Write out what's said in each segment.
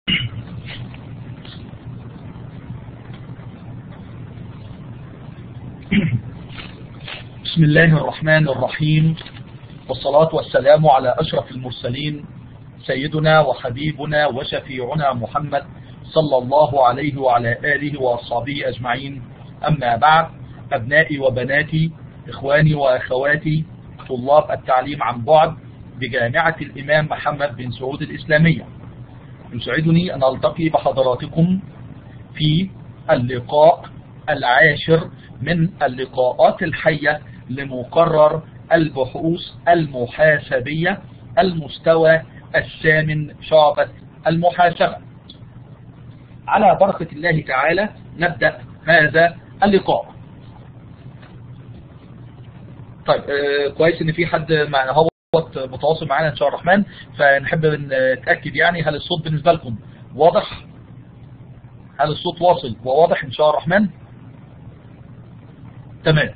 بسم الله الرحمن الرحيم، والصلاة والسلام على أشرف المرسلين سيدنا وحبيبنا وشفيعنا محمد صلى الله عليه وعلى آله وأصحابه أجمعين. أما بعد، أبنائي وبناتي، إخواني وأخواتي، طلاب التعليم عن بعد بجامعة الإمام محمد بن سعود الإسلامية، يسعدني أن ألتقي بحضراتكم في اللقاء العاشر من اللقاءات الحية لمقرر البحوث المحاسبية المستوى الثامن شعبة المحاسبة. على بركة الله تعالى نبدأ هذا اللقاء. طيب كويس ان في حد معنا هو متواصل معنا ان شاء الله الرحمن، فنحب نتأكد يعني هل الصوت بالنسبة لكم واضح؟ هل الصوت واصل وواضح ان شاء الله الرحمن؟ تمام.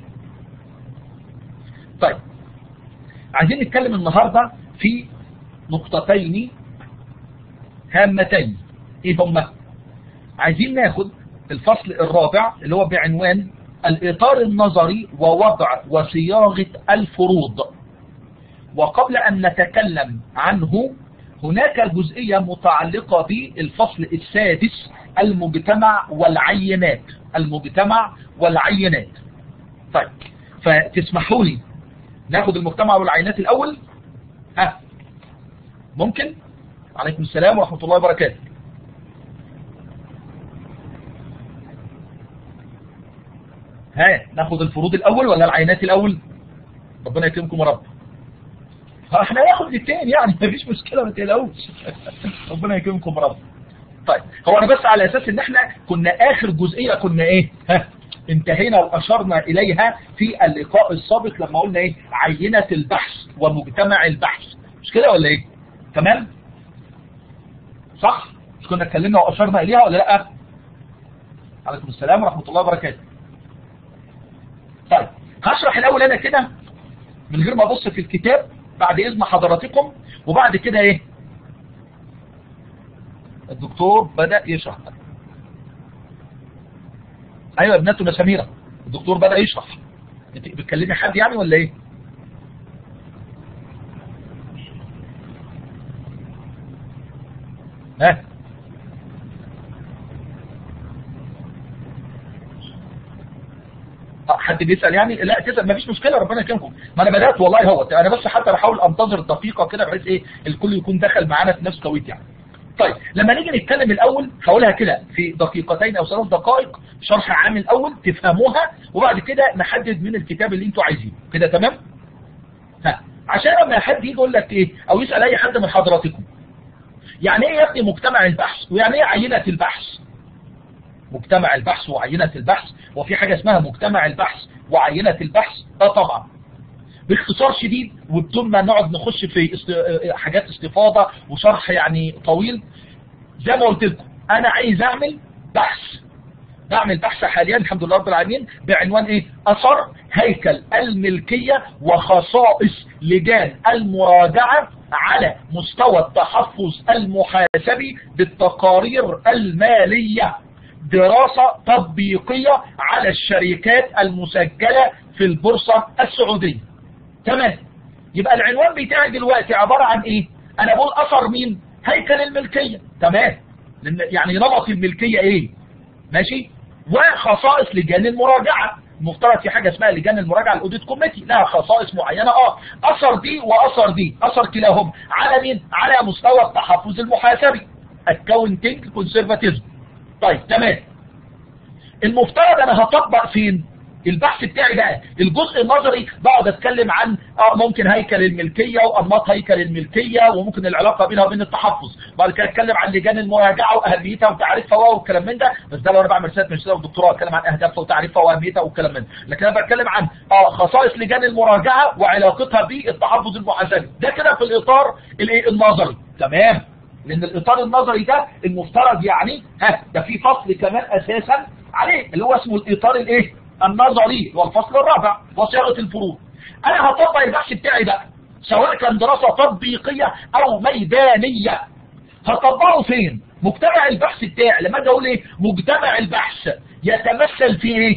طيب عايزين نتكلم النهاردة في نقطتين هامتين. ايه هما؟ عايزين ناخد الفصل الرابع اللي هو بعنوان الإطار النظري ووضع وصياغة الفروض. وقبل أن نتكلم عنه هناك جزئية متعلقة بالفصل السادس المجتمع والعينات. المجتمع والعينات. طيب فتسمحوا لي ناخد المجتمع والعينات الأول؟ ممكن؟ عليكم السلام ورحمة الله وبركاته. ناخد الفروض الأول ولا العينات الأول؟ ربنا يكرمكم يا رب. احنا ناخد الاثنين يعني مفيش مشكلة، ما تقلقوش. ربنا يكرمكم يا رب. طيب هو انا بس على اساس ان احنا كنا اخر جزئية كنا ايه؟ انتهينا واشرنا اليها في اللقاء السابق لما قلنا ايه؟ عينة البحث ومجتمع البحث، مش كده ولا ايه؟ تمام؟ صح؟ مش كنا اتكلمنا واشرنا اليها ولا لا؟ عليكم السلام ورحمة الله وبركاته. طيب هشرح الاول انا كده من غير ما ابص في الكتاب بعد اذن حضراتكم، وبعد كده ايه؟ الدكتور بدأ يشرح. ايوه يا ابنتنا سميرة، الدكتور بدأ يشرح. انت بتكلمي حد يعني ولا ايه؟ حد بيسأل يعني؟ لا تسأل مفيش مشكلة، ربنا يكرمكم. ما انا بدأت والله هو انا بس حتى بحاول انتظر دقيقة كده بحيث ايه الكل يكون دخل معانا في نفس توقيت يعني. طيب لما نيجي نتكلم الاول هقولها كده في دقيقتين او 3 دقائق شرح عام الاول تفهموها، وبعد كده نحدد من الكتاب اللي انتوا عايزينه كده. تمام؟ عشان لما حد يجي يقول لك ايه او يسأل اي حد من حضراتكم يعني ايه يا ابني مجتمع البحث ويعني ايه عينة البحث؟ مجتمع البحث وعينة البحث، وفي حاجة اسمها مجتمع البحث وعينة البحث؟ طبعا. باختصار شديد وبدون ما نقعد نخش في حاجات استفاضة وشرح يعني طويل، زي ما قلت لكم انا عايز اعمل بحث. بعمل بحث حاليا الحمد لله رب العالمين بعنوان ايه؟ اثر هيكل الملكية وخصائص لجان المراجعة على مستوى التحفظ المحاسبي بالتقارير المالية، دراسة تطبيقية على الشركات المسجلة في البورصة السعودية. تمام؟ يبقى العنوان بتاعي دلوقتي عبارة عن ايه؟ انا بقول اثر مين؟ هيكل الملكية. تمام؟ يعني نمط الملكية ايه؟ ماشي؟ وخصائص لجان المراجعة. مفترض في حاجة اسمها لجان المراجعة الاوديت كوميتي لها خصائص معينة. اثر دي واثر دي، اثر كلاهم على مين؟ على مستوى التحفظ المحاسبي، اكاونتنج كونسرفاتيزم. طيب تمام. المفترض انا هطبق فين؟ البحث بتاعي بقى الجزء النظري بقعد اتكلم عن ممكن هيكل الملكية وانماط هيكل الملكية وممكن العلاقة بينها وبين التحفظ، بعد كده اتكلم عن لجان المراجعة واهميتها وتعريفها والكلام من ده. بس ده لو انا بعمل رسالة ماجستير ودكتوراه اتكلم عن اهدافها وتعريفها واهميتها والكلام من ده. لكن انا بتكلم عن خصائص لجان المراجعة وعلاقتها بالتحفظ المحاسبي. ده كده في الاطار الايه النظري. تمام؟ لان الاطار النظري ده المفترض يعني ده في فصل كمان اساسا عليه اللي هو اسمه الاطار الايه النظري والفصل الرابع وصياغة الفروض. انا هطبق البحث بتاعي بقى سواء كان دراسة تطبيقية او ميدانية. هطبقه فين؟ مجتمع البحث بتاعي لما اجي اقول ايه مجتمع البحث يتمثل في ايه؟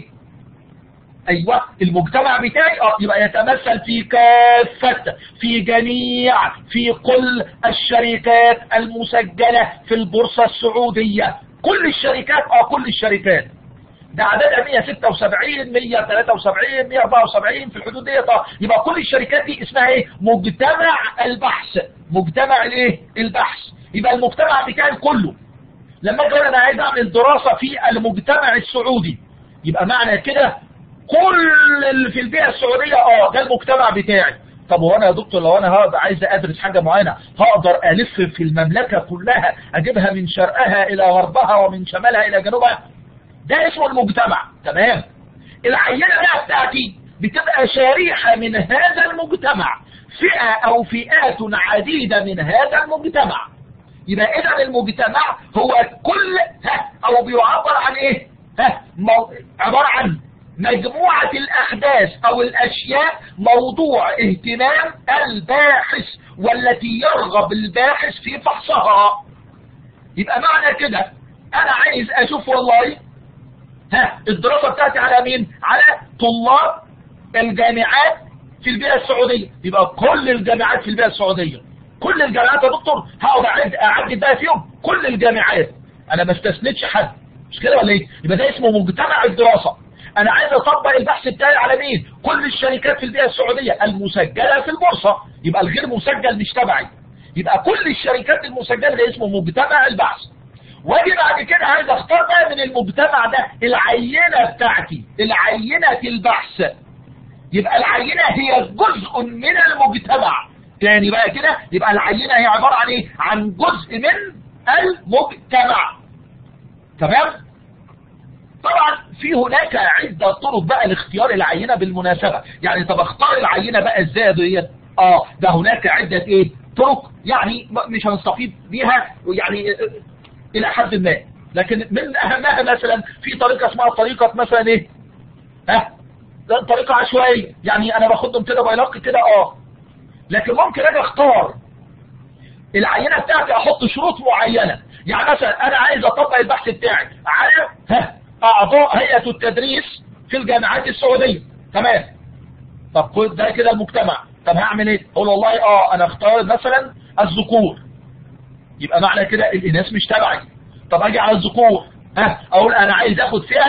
ايوه المجتمع بتاعي يبقى يتمثل في كافة في جميع في كل الشركات المسجلة في البورصة السعودية، كل الشركات كل الشركات. ده عددها 176 173 174 في الحدود دي. يبقى كل الشركات دي اسمها ايه؟ مجتمع البحث. مجتمع الايه؟ البحث. يبقى المجتمع بتاعي كله. لما اجي انا عايز اعمل دراسة في المجتمع السعودي، يبقى معنى كده كل اللي في البيئة السعودية ده المجتمع بتاعي. طب وانا يا دكتور لو انا هقدر عايز ادرس حاجة معينة هقدر الف في المملكة كلها اجيبها من شرقها الى غربها ومن شمالها الى جنوبها؟ ده اسمه المجتمع. تمام. العينة بقى بتاعتي بتبقى شريحة من هذا المجتمع، فئة او فئات عديدة من هذا المجتمع. يبقى اذا المجتمع هو كل او بيعبر عن ايه؟ عبارة عن مجموعة الأحداث أو الأشياء موضوع اهتمام الباحث والتي يرغب الباحث في فحصها. يبقى معنى كده أنا عايز أشوف والله الدراسة بتاعتي على مين؟ على طلاب الجامعات في البيئة السعودية. يبقى كل الجامعات في البيئة السعودية، كل الجامعات يا دكتور هقعد أعدد بقى فيهم كل الجامعات، أنا ما استثنتش حد، مش كده ولا إيه؟ يبقى ده اسمه مجتمع الدراسة. انا عايز اطبق البحث بتاعي على مين؟ كل الشركات في البيئة السعودية المسجلة في البورصة. يبقى الغير مسجل مش تبعي. يبقى كل الشركات المسجلة ده اسمه مجتمع البحث. واجي بعد كده عايز اختار بقى من المجتمع ده العينة بتاعتي، العينة البحث. يبقى العينة هي جزء من المجتمع. تاني بقى كده، يبقى العينة هي عبارة عن ايه؟ عن جزء من المجتمع. تمام؟ طبعا في هناك عدة طرق بقى لاختيار العينة بالمناسبة. يعني طب اختار العينة بقى ازاي ديت؟ ده هناك عدة ايه طرق، يعني مش هنستفيد بيها يعني الى حد ما، لكن من اهمها مثلا في طريقة اسمها طريقة مثلا ايه طريقة عشوائية. يعني انا باخدهم كده بيلاقي كده لكن ممكن اجي اختار العينة بتاعتي احط شروط معينة. يعني مثلا انا عايز اطبق البحث بتاعي على أعضاء هيئة التدريس في الجامعات السعودية. تمام. طب ده كده المجتمع. طب هعمل ايه؟ اقول والله انا اختار مثلا الذكور، يبقى معنى كده الاناث مش تبعي. طب اجي على الذكور اقول انا عايز اخد فئة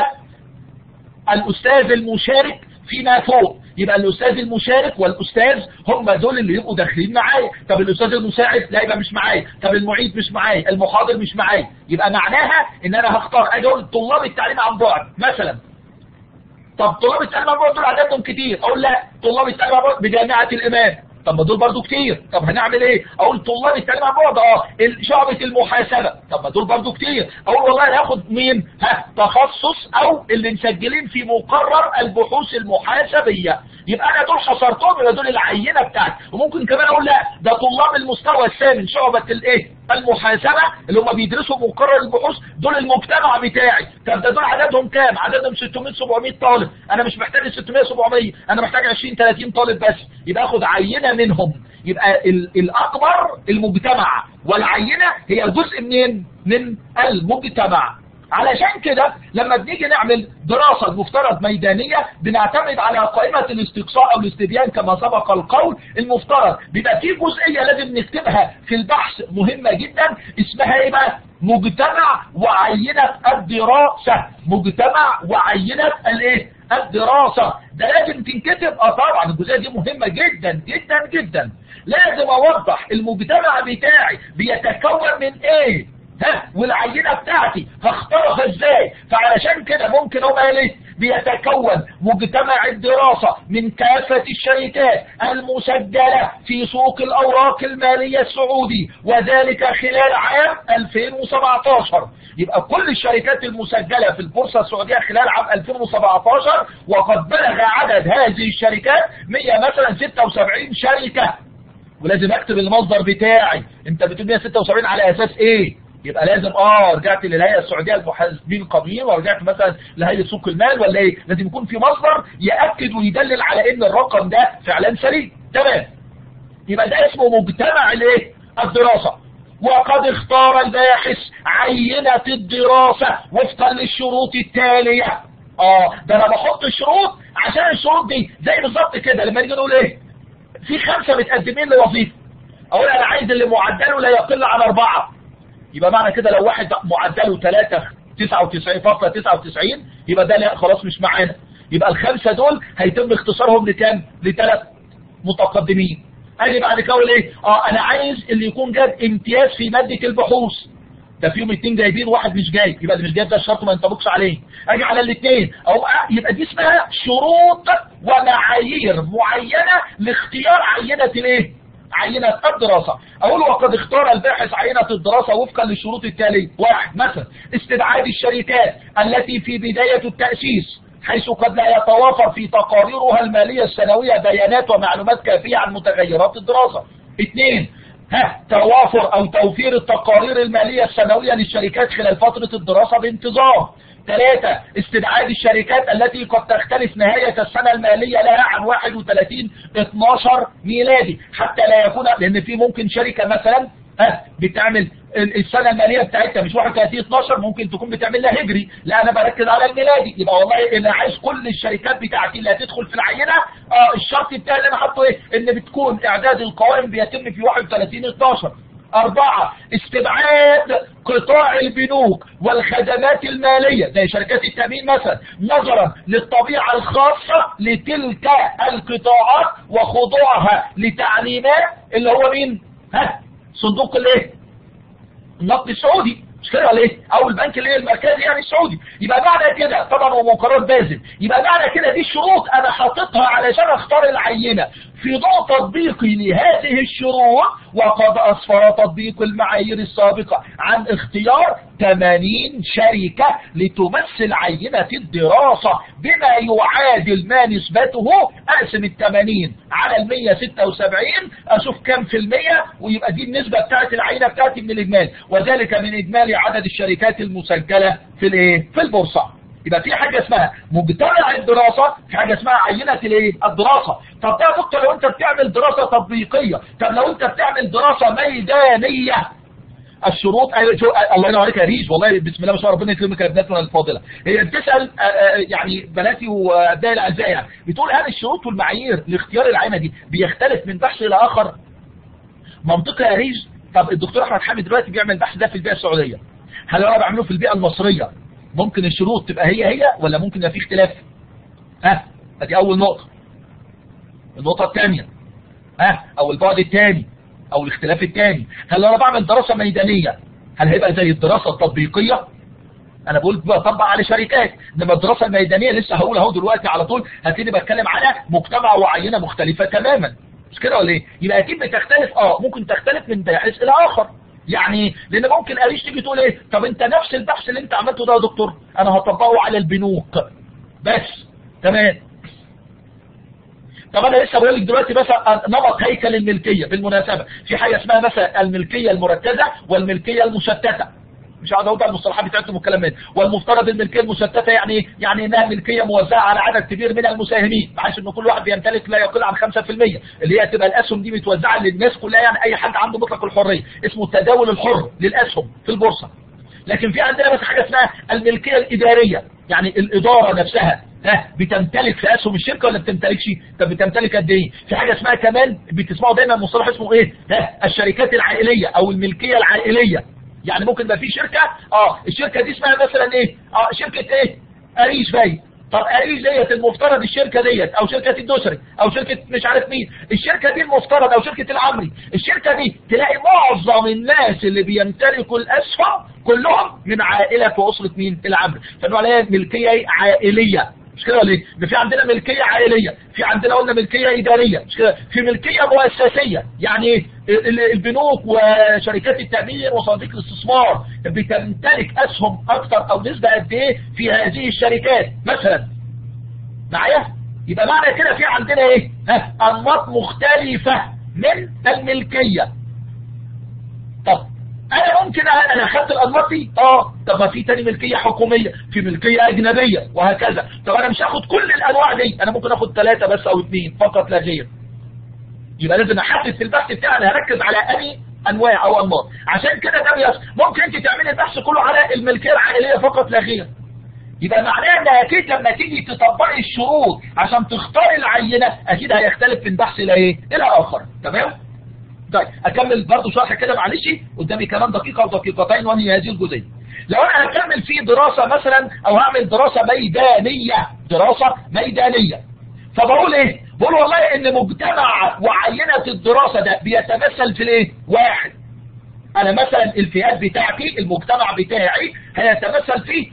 الاستاذ المشارك فيما فوق، يبقى الاستاذ المشارك والاستاذ هم دول اللي يبقوا داخلين معايا. طب الاستاذ المساعد لا يبقى مش معايا، طب المعيد مش معايا، المحاضر مش معايا. يبقى معناها ان انا هختار اجي اقول طلاب التعليم عن بعد مثلا. طب طلاب التعليم عن بعد دول عددهم كتير، اقول لا طلاب التعليم عن بعد بجامعة الامام. طب ما دول برضو كتير، طب هنعمل ايه؟ اقول طلاب التعليم عن بعد شعبة المحاسبة. طب ما دول برضو كتير، اقول والله انا هاخد مين؟ تخصص او اللي مسجلين في مقرر البحوث المحاسبية. يبقى انا دول حصرتهم، يبقى دول العينة بتاعتي. وممكن كمان اقول لا ده طلاب المستوى الثامن شعبة المحاسبة اللي هم بيدرسوا مقرر البحوث، دول المجتمع بتاعي. طب ده دول عددهم كام؟ عددهم 600 700 طالب. انا مش محتاج 600 700، انا محتاج 20 30 طالب بس. يبقى اخد عينة منهم. يبقى الاكبر المجتمع، والعينة هي جزء من المجتمع. علشان كده لما بنيجي نعمل دراسة المفترض ميدانية بنعتمد على قائمة الاستقصاء او الاستبيان كما سبق القول. المفترض بيبقى في جزئية لازم نكتبها في البحث مهمة جدا، اسمها ايه بقى؟ مجتمع وعينة الدراسة. مجتمع وعينة الايه؟ الدراسة. ده لازم تنكتب. طبعا الجزئية دي مهمة جدا جدا جدا. لازم اوضح المجتمع بتاعي بيتكون من ايه والعينة بتاعتي هختارها ازاي. فعلشان كده ممكن اقول ايه؟ بيتكون مجتمع الدراسة من كافة الشركات المسجلة في سوق الاوراق المالية السعودي، وذلك خلال عام 2017. يبقى كل الشركات المسجلة في البورصة السعودية خلال عام 2017، وقد بلغ عدد هذه الشركات 176 شركة. ولازم اكتب المصدر بتاعي. انت بتقول 176 على اساس ايه؟ يبقى لازم رجعت للهيئة السعودية للمحاسبين القانونيين، ورجعت مثلا لهيئة سوق المال ولا ايه؟ لازم يكون في مصدر يأكد ويدلل على ان الرقم ده فعلا سليم. تمام. يبقى ده اسمه مجتمع الايه؟ الدراسة. وقد اختار الباحث عينة الدراسة وفقا للشروط التالية. ده انا بحط الشروط عشان الشروط دي زي بالظبط كده لما نيجي نقول ايه، في 5 متقدمين لوظيفة، اقول انا عايز اللي معدله لا يقل عن 4، يبقى معنى كده لو واحد معدله 99.99 يبقى ده لا خلاص مش معانا، يبقى ال5 دول هيتم اختصارهم لكام؟ ل3 متقدمين. اجي بعد كده اقول ايه، انا عايز اللي يكون جاب امتياز في مادة البحوث، ده فيهم 2 جايبين وواحد مش جايب، يبقى اللي مش جايب ده الشرط ما ينطبقش عليه. اجي على الاثنين او يبقى دي اسمها شروط ومعايير معينة لاختيار عينة الايه؟ عينة الدراسة. اقول وقد اختار الباحث عينة الدراسة وفقا للشروط التالية. 1 مثلا استبعاد الشركات التي في بداية التأسيس حيث قد لا يتوافر في تقاريرها المالية السنوية بيانات ومعلومات كافية عن متغيرات الدراسة. 2 توافر او توفير التقارير المالية السنوية للشركات خلال فترة الدراسة بانتظام. 3 استبعاد الشركات التي قد تختلف نهاية السنة المالية لها عن 31/12 ميلادي، حتى لا يكون، لان في ممكن شركة مثلا بتعمل السنة المالية بتاعتها مش 31/12، ممكن تكون بتعمل لها هجري، لا انا بركز على الميلادي، يبقى والله انا عايز كل الشركات بتاعتي اللي هتدخل في العينة الشرط بتاعي اللي انا حاطه ايه، ان بتكون اعداد القوائم بيتم في 31/12. 4 استبعاد قطاع البنوك والخدمات المالية زي شركات التأمين مثلا نظرا للطبيعة الخاصة لتلك القطاعات وخضوعها لتعليمات اللي هو مين؟ صندوق الايه؟ النقد السعودي، مش كده ولا ايه؟ او البنك اللي هي المركزي يعني السعودي. يبقى معنى كده طبعا هو مقرر بازل، يبقى معنى كده دي الشروط انا حاططها علشان اختار العينه في ضوء تطبيقي لهذه الشروط، وقد اسفر تطبيق المعايير السابقه عن اختيار 80 شركه لتمثل عينه الدراسه بما يعادل ما نسبته، اقسم ال80 على ال176 اشوف كام في المية، ويبقى دي النسبه بتاعت العينه بتاعتي من الاجمالي، وذلك من اجمالي عدد الشركات المسجله في الايه؟ في البورصه. يبقى في حاجه اسمها مجتمع الدراسه، في حاجه اسمها عينه الايه؟ الدراسه. طب ده يا دكتور لو انت بتعمل دراسه تطبيقيه، طب لو انت بتعمل دراسه ميدانيه، الشروط الله ينور عليك يا ريش، والله بسم الله ما شاء الله ربنا يكرمك يا بناتنا الفاضله. هي بتسال يعني بناتي وابنائي الاعزاء يعني، بتقول هل الشروط والمعايير لاختيار العينه دي بيختلف من بحث الى اخر؟ منطقي يا ريش. طب الدكتور احمد حامد دلوقتي بيعمل البحث ده في البيئه السعوديه، هل انا بعمله في البيئه المصريه ممكن الشروط تبقى هي ولا ممكن يبقى في اختلاف؟ ادي اول نقطه. النقطه الثانيه او البعد الثاني او الاختلاف الثاني، هل انا بعمل دراسه ميدانيه هل هيبقى زي الدراسه التطبيقيه؟ انا بقول بطبق على شركات، انما الدراسه الميدانيه لسه هقول اهو دلوقتي على طول هتلاقيني بتكلم على مجتمع وعينه مختلفه تماما، مش كده ولا ايه؟ يبقى اكيد بتختلف ممكن تختلف من باحث الى اخر، يعني لان ممكن قريش تيجي تقول ايه، طب انت نفس البحث اللي انت عملته ده يا دكتور انا هطبقه على البنوك بس، تمام. طب انا لسه بقول لك دلوقتي مثلا نمط هيكل الملكيه، بالمناسبه في حاجه اسمها مثلا الملكيه المركزه والملكيه المشتته، مش هقعد اقول بقى المصطلحات بتاعتهم والكلام ده. والمفترض الملكيه المشتته يعني ايه؟ يعني انها ملكيه موزعه على عدد كبير من المساهمين، بحيث ان كل واحد بيمتلك لا يقل عن 5%، اللي هي تبقى الاسهم دي متوزعه للناس كلها، يعني اي حد عنده مطلق الحريه، اسمه التداول الحر للاسهم في البورصه. لكن في عندنا بس حاجه اسمها الملكيه الاداريه، يعني الاداره نفسها بتمتلك في اسهم الشركه ولا بتمتلكش؟ طب بتمتلك قد ايه؟ في حاجه اسمها كمان بتسمعوا دايما مصطلح اسمه ايه؟ الشركات العائليه او الملكيه العائليه. يعني ممكن يبقى في شركه الشركه دي اسمها مثلا ايه؟ شركه ايه؟ اريش باي. طب اريش ديت المفترض الشركه ديت او شركه الدوسري او شركه مش عارف مين، الشركه دي المفترض او شركه العمري، الشركه دي تلاقي معظم الناس اللي بيمتلكوا الاسهم كلهم من عائله واسره مين؟ العمري، فنقول عليها ملكيه عائليه، مش كده ولا ايه؟ في عندنا ملكيه عائليه، في عندنا قلنا ملكيه اداريه، مش كده؟ في ملكيه مؤسسيه، يعني ايه؟ البنوك وشركات التامين وصناديق الاستثمار بتمتلك اسهم اكثر او نسبه قد ايه في هذه الشركات مثلا، معايا؟ يبقى معنى كده في عندنا ايه؟ انماط مختلفه من الملكيه. طب انا ممكن انا اخدت الانماط دي طب ما في تاني ملكيه حكوميه، في ملكيه اجنبيه وهكذا. طب انا مش هاخد كل الانواع دي، انا ممكن اخد 3 بس او 2 فقط لا غير. يبقى لازم احدد في البحث بتاعي انا هركز على انهي انواع او انماط. عشان كده ده بيحصل. ممكن انت تعملي البحث كله على الملكيه العائليه فقط لا غير، يبقى معناه ان اكيد لما تيجي تطبقي الشروط عشان تختاري العينه اكيد هيختلف من بحث الى ايه الى اخر. تمام. طيب اكمل برضه شرح كده معلش، قدامي كمان دقيقه او دقيقتين وانهي هذه الجزئيه. لو انا هكمل في دراسه مثلا او هعمل دراسه ميدانيه، فبقول ايه؟ بقول والله ان مجتمع وعينه الدراسه ده بيتمثل في الايه؟ واحد، انا مثلا الفئات بتاعتي المجتمع بتاعي هيتمثل في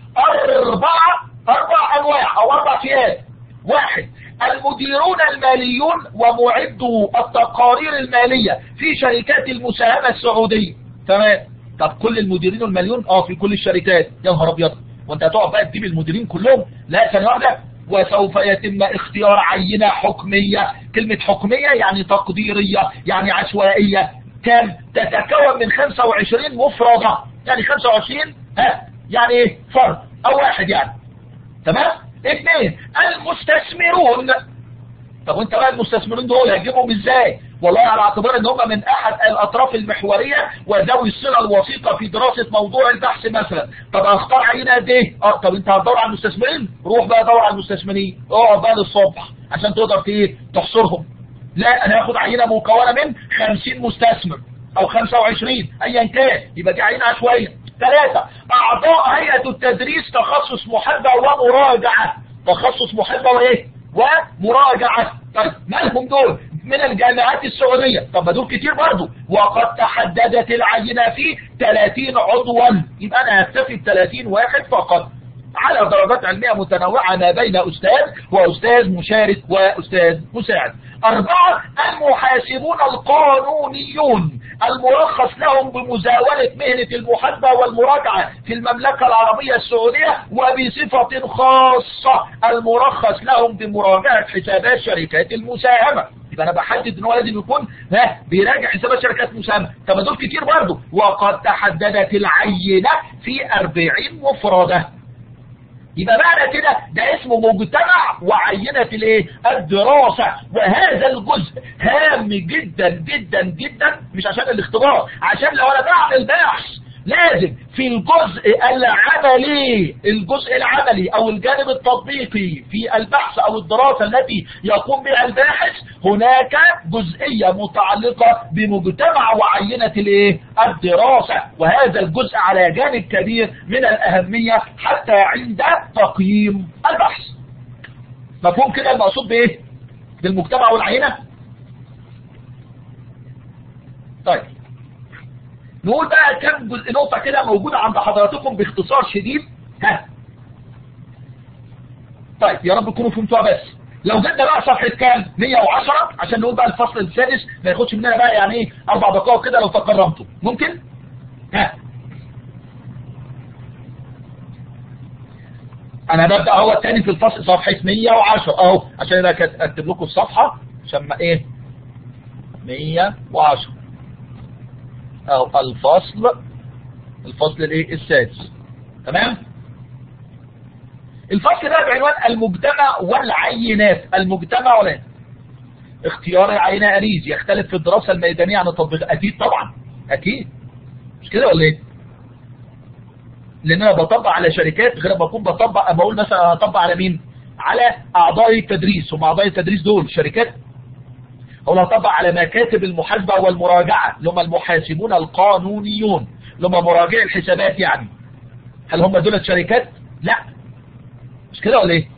اربع انواع او اربع فئات. واحد، المديرون الماليون ومعدو التقارير المالية في شركات المساهمة السعودية. تمام. طب كل المديرين الماليون في كل الشركات؟ يا نهار ابيض، وانت هتقعد بقى تجيب المديرين كلهم؟ لا، ثانية واحدة. وسوف يتم اختيار عينة حكمية. كلمة حكمية يعني تقديرية، يعني عشوائية. كم؟ تتكون من 25 مفردة، يعني 25 يعني ايه فرد او واحد يعني. تمام. اثنين، المستثمرون. طب وانت بقى المستثمرين دول هتجيبهم ازاي؟ والله على اعتبار ان هم من احد الاطراف المحوريه وذوي الصله الوثيقه في دراسه موضوع البحث مثلا. طب اختار عينه قد ايه؟ طب انت هتدور على المستثمرين؟ روح بقى دور على المستثمرين، اقعد بقى للصبح عشان تقدر تحصرهم. لا، انا هاخد عينه مكونه من 50 مستثمر او 25 ايا كان، يبقى دي عينه عشوائيه. ثلاثة، اعضاء هيئة التدريس تخصص محاسبة ومراجعة. تخصص محاسبة وايه؟ ومراجعة. طيب مالهم دول؟ من الجامعات السعودية. طب ما دول كتير برضو. وقد تحددت العينة في 30 عضوا، يبقى انا هكتفي ب30 واحد فقط على درجات علمية متنوعة ما بين أستاذ وأستاذ مشارك وأستاذ مساعد. أربعة، المحاسبون القانونيون المرخص لهم بمزاولة مهنة المحاسبة والمراجعة في المملكة العربية السعودية، وبصفة خاصة المرخص لهم بمراجعة حسابات شركات المساهمة. يبقى أنا بحدد إن هو لازم يكون بيراجع حسابات شركات المساهمة. طب دول كتير برضه. وقد تحددت العينة في 40 مفردة. يبقى معنى كده ده اسمه مجتمع وعينة الايه؟ الدراسة. وهذا الجزء هام جدا جدا جدا، مش عشان الاختبار، عشان لو انا بعمل بحث لازم في الجزء العملي او الجانب التطبيقي في البحث او الدراسة التي يقوم بها الباحث هناك جزئية متعلقة بمجتمع وعينة الايه؟ الدراسة. وهذا الجزء على جانب كبير من الأهمية حتى عند تقييم البحث. مفهوم كده المقصود بايه؟ بالمجتمع والعينة. طيب نقول بقى كم نقطة كده موجودة عند حضراتكم باختصار شديد. طيب يا رب تكونوا فهمتوها. بس لو جبنا بقى صفحة كام؟ 110 عشان نقول بقى الفصل السادس ما ياخدش مننا بقى يعني ايه 4 دقائق كده لو تكرمتوا. ممكن؟ انا ببدأ اهو الثاني في الفصل صفحة 110 اهو عشان انا اكتب لكم الصفحة عشان ما ايه 110 اهو الفصل الايه السادس. تمام. الفصل ده بعنوان المجتمع والعينات. المجتمع والعينات. اختيار العينة أريز يختلف في الدراسة الميدانية عن التطبيق. اكيد طبعا اكيد، مش كده ولا ايه؟ لان انا بطبق على شركات غير ما بكون بقول مثلا هطبق على مين؟ على اعضاء التدريس. هم اعضاء التدريس دول شركات. او هطبق على مكاتب المحاسبة والمراجعة اللي هم المحاسبون القانونيون اللي هم مراجعي الحسابات يعني. هل هم دول شركات؟ لا، مش كده ولا ايه؟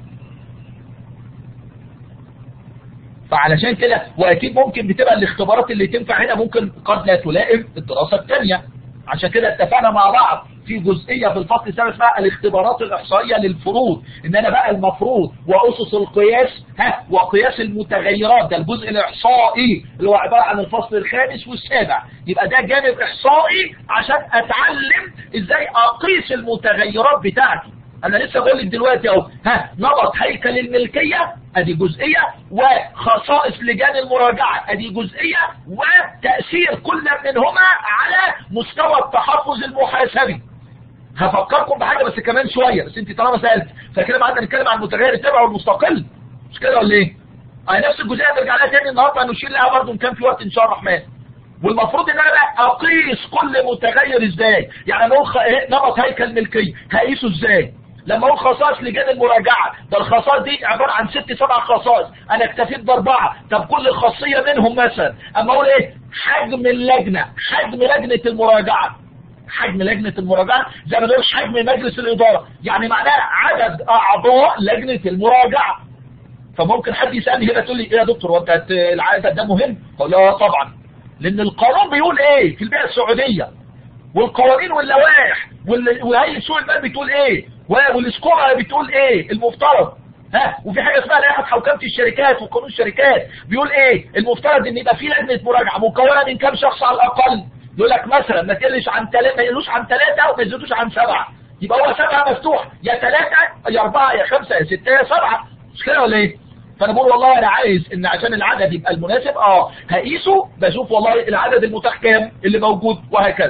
فعلشان كده واكيد ممكن بتبقى الاختبارات اللي تنفع هنا ممكن قد لا تلائم الدراسة الثانية. عشان كده اتفقنا مع بعض في جزئية في الفصل السابق اسمها الاختبارات الإحصائية للفروض، ان انا بقى المفروض واسس القياس وقياس المتغيرات. ده الجزء الإحصائي اللي هو عبارة عن الفصل الخامس والسابع. يبقى ده جانب إحصائي عشان اتعلم ازاي اقيس المتغيرات بتاعتي. انا لسه بقول لك دلوقتي اهو نمط هيكل الملكيه ادي جزئيه، وخصائص لجان المراجعه ادي جزئيه، وتاثير كل منهما على مستوى التحفظ المحاسبي. هفكركم بحاجه بس كمان شويه، بس انت طالما سالت فكده بعدنا نتكلم عن المتغير التابع والمستقل، مش كده ولا ايه؟ نفس الجزئيه نرجع لها تاني النهارده، هنشير لها برضه ان كان في وقت ان شاء الله الرحمن. والمفروض ان انا بقى اقيس كل متغير ازاي. يعني اقول نمط هيكل ملكيه هقيسه ازاي؟ لما اقول خصائص لجان المراجعه، ده الخصائص دي عباره عن 6 7 خصائص، انا اكتفيت ب4، طب كل خاصيه منهم مثلا اما اقول ايه؟ حجم اللجنه، حجم لجنه المراجعه، حجم لجنه المراجعه زي ما نقول حجم مجلس الاداره، يعني معناها عدد اعضاء لجنه المراجعه. فممكن حد يسالني هنا تقول لي ايه يا دكتور وانت العدد ده مهم؟ اقول له طبعا، لان القانون بيقول ايه في البيئه السعوديه، والقوانين واللوائح وهيئه سوق المال بتقول ايه، والسكوره بتقول ايه المفترض. وفي حاجه اسمها لائحه حوكمه الشركات وقانون الشركات بيقول ايه المفترض، ان يبقى في لجنه مراجعه مكونه من كام شخص على الاقل. يقول لك مثلا ما تقلش عن 3، ما يقلوش عن 3 وما يزيدوش عن 7، يبقى هو 7 مفتوح، يا 3 يا 4 يا 5 يا 6 يا 7، مش كده ولا ايه؟ فانا بقول والله انا عايز ان عشان العدد يبقى المناسب هقيسه، بشوف والله العدد المتاح كام اللي موجود وهكذا.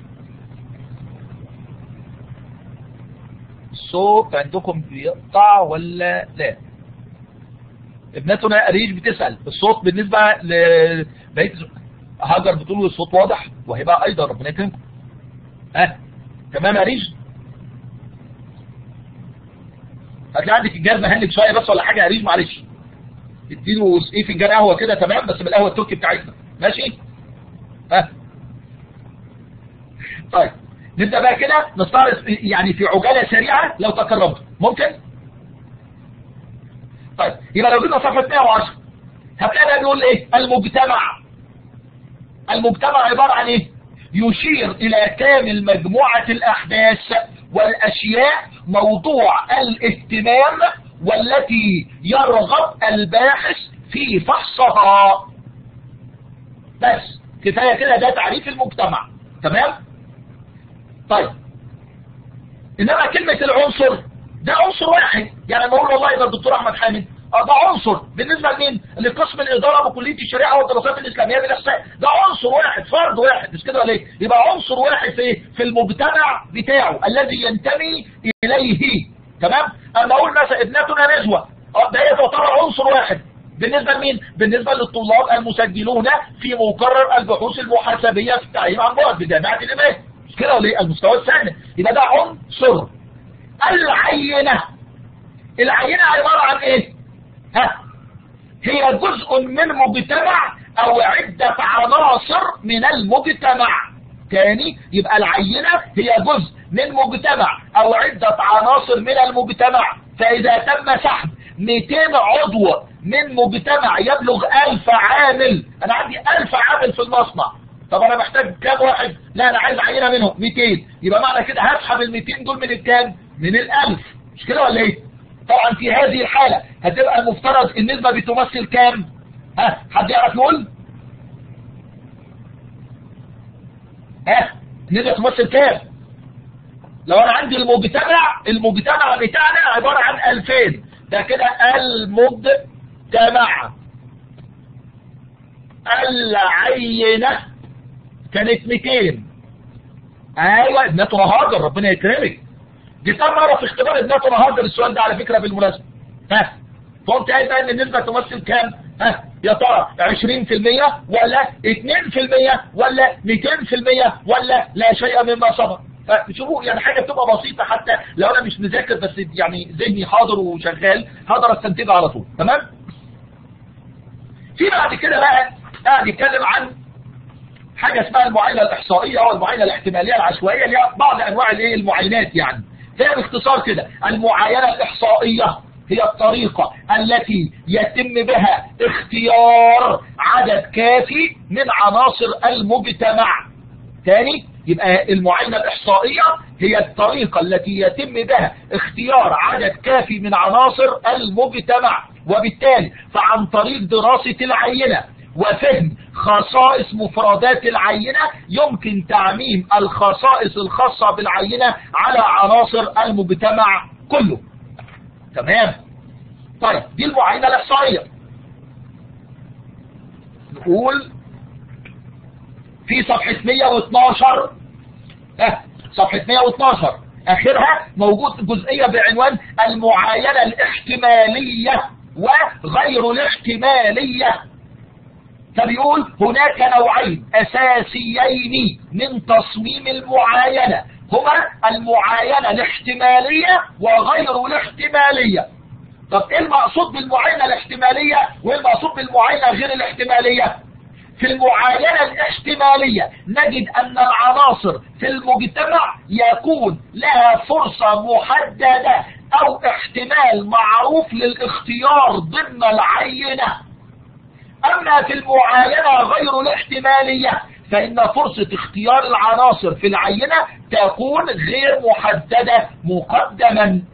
الصوت عندكم بيقطع ولا لا؟ ابنتنا أريج بتسأل الصوت بالنسبة لبقية هاجر بتقول الصوت واضح، وهيبقى ايضا ربنا يكرمكم. تمام يا أريج؟ هتلاقي عندك الجهاز مهلك شويه بس ولا حاجه يا أريج، معلش اديله ايه فنجان قهوه كده تمام، بس بالقهوه التركي بتاعتنا ماشي. طيب نبدا بقى كده نستعرض يعني في عجاله سريعه لو تكرمت ممكن. طيب يبقى لو جبنا صفحه 110 هتلاقي بقى بيقول ايه؟ المجتمع عباره عن ايه؟ يشير الى كامل مجموعه الاحداث والاشياء موضوع الاهتمام والتي يرغب الباحث في فحصها. بس كفايه كده، ده تعريف المجتمع. تمام؟ طيب انما كلمه العنصر ده عنصر واحد، يعني لما اقول والله ده الدكتور احمد حامد ده عنصر بالنسبه لمين؟ لقسم الاداره بكليه الشريعه والدراسات الاسلاميه بالاحصاء، ده عنصر واحد، فرد واحد، مش كده ولا ايه؟ يبقى عنصر واحد في المجتمع بتاعه الذي ينتمي اليه. تمام؟ اما اقول مثلا ابنتنا نزوه ده تعتبر عنصر واحد بالنسبه لمين؟ بالنسبه للطلاب المسجلون في مقرر البحوث المحاسبيه في التعليم عن بعد بجامعه الامام، مش كده ولا ايه؟ المستوى الثاني، يبقى ده عنصر. العينه عباره عن ايه؟ هي جزء من مجتمع او عدة عناصر من المجتمع. تاني يبقى العينة هي جزء من مجتمع او عدة عناصر من المجتمع، فاذا تم سحب 200 عضو من مجتمع يبلغ 1000 عامل، انا عندي 1000 عامل في المصنع، طب انا محتاج كام واحد؟ لا انا عايز عينة منهم 200، يبقى معنى كده هسحب ال 200 دول من الكام؟ من ال1000، مش كده ولا ايه؟ طبعا في هذه الحالة هتبقى المفترض النسبة بتمثل كام؟ حد يعرف يقول؟ النسبة تمثل كام؟ لو انا عندي المجتمع بتاعنا عبارة عن 2000، ده كده المجتمع. العينة كانت 200. ايوه ابنتنا هاجر ربنا يكرمك، دي كم مرة في اختبار ابنتنا هاجر السؤال ده على فكرة بالمناسبة. فقمت قايل بقى ان النسبة تمثل كام؟ يا ترى 20% ولا 2% ولا 200% ولا لا شيء مما سبق؟ فشوفوا يعني حاجة بتبقى بسيطة، حتى لو انا مش مذاكر بس يعني ذهني حاضر وشغال هقدر استنتجها على طول. تمام؟ في بعد كده بقى قاعد يتكلم عن حاجة اسمها المعاينة الإحصائية أو المعاينة الاحتمالية العشوائية، اللي هي بعض أنواع المعاينات. يعني هي باختصار كده المعاينة الإحصائية هي الطريقة التي يتم بها اختيار عدد كافي من عناصر المجتمع. تاني يبقى المعاينة الإحصائية هي الطريقة التي يتم بها اختيار عدد كافي من عناصر المجتمع، وبالتالي فعن طريق دراسة العينة وفهم خصائص مفردات العينة يمكن تعميم الخصائص الخاصة بالعينة على عناصر المجتمع كله. تمام؟ طيب دي المعاينة الإحصائية. نقول في صفحة 112 صفحة 112 آخرها موجود جزئية بعنوان المعاينة الاحتمالية وغير الاحتمالية. فبيقول هناك نوعين أساسيين من تصميم المعاينة، هما المعاينة الاحتمالية وغير الاحتمالية. طب ايه المقصود بالمعاينة الاحتمالية وايه المقصود بالمعاينة غير الاحتمالية؟ في المعاينة الاحتمالية نجد ان العناصر في المجتمع يكون لها فرصة محددة او احتمال معروف للاختيار ضمن العينة. اما في المعاينة غير الاحتمالية فان فرصة اختيار العناصر في العينة تكون غير محددة مقدما.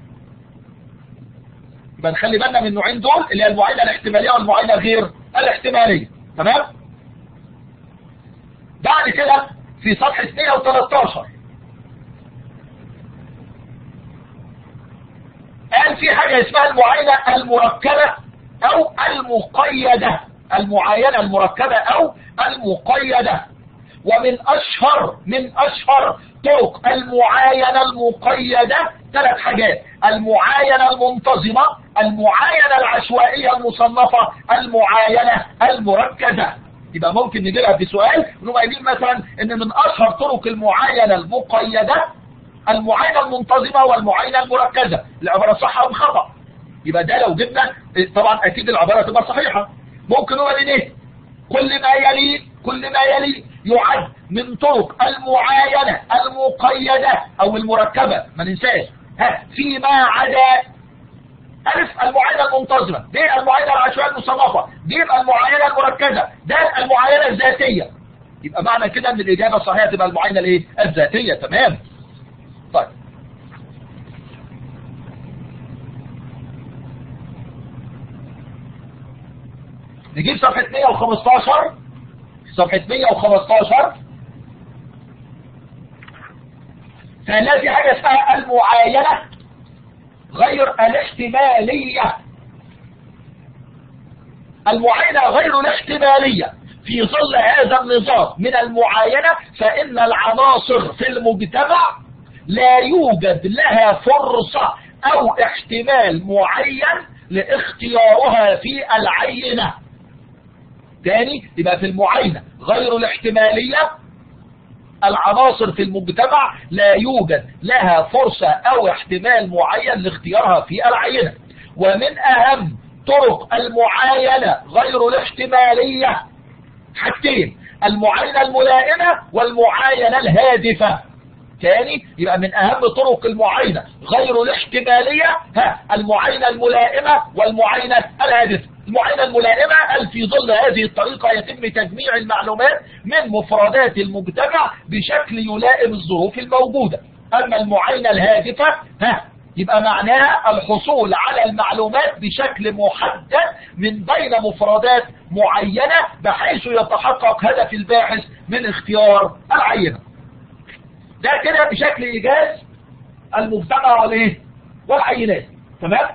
يبقى نخلي بالنا من النوعين دول اللي هي المعاينة الاحتمالية والمعاينة غير الاحتمالية. تمام؟ بعد كده في صفحة 113 قال في حاجة اسمها المعاينة المركبة او المقيدة. المعاينة المركبة او المقيدة، ومن اشهر طرق المعاينة المقيدة 3 حاجات: المعاينة المنتظمة، المعاينة العشوائية المصنفة، المعاينة المركزة. يبقى ممكن نجيبها في سؤال انهم قايلين مثلا ان من اشهر طرق المعاينة المقيدة المعاينة المنتظمة والمعاينة المركزة. العبارة صح ام خطأ؟ يبقى ده لو جبنا طبعا اكيد العبارة تبقى صحيحة. ممكن نقول ايه؟ كل ما يلي يعد من طرق المعاينة المقيدة او المركبة، ما ننساش فيما عدا ألف المعاينة المنتظمة، دي المعاينة العشوائية المصنفة، دي المعاينة المركزة، ده المعاينة الذاتية. يبقى معنى كده ان الإجابة الصحيحة تبقى المعاينة الايه؟ الذاتية. تمام. طيب نجيب صفحة 115. صفحة 115 فنلاقي حاجة اسمها المعاينة غير الاحتمالية. المعاينة غير الاحتمالية في ظل هذا النظام من المعاينة فإن العناصر في المجتمع لا يوجد لها فرصة أو احتمال معين لاختيارها في العينة. تاني، يبقى في المعاينة غير الاحتمالية العناصر في المجتمع لا يوجد لها فرصة أو احتمال معين لاختيارها في العينة. ومن أهم طرق المعاينة غير الاحتمالية حاجتين: المعاينة الملائمة والمعاينة الهادفة. تاني، يبقى من أهم طرق المعاينة غير الاحتمالية المعاينة الملائمة والمعاينة الهادفة. المعاينة الملائمة في ظل هذه الطريقة يتم تجميع المعلومات من مفردات المجتمع بشكل يلائم الظروف الموجودة. أما المعاينة الهادفة يبقى معناها الحصول على المعلومات بشكل محدد من بين مفردات معينة بحيث يتحقق هدف الباحث من اختيار العينة. ده كده بشكل إيجاز المجتمع والايه؟ والعينات. تمام؟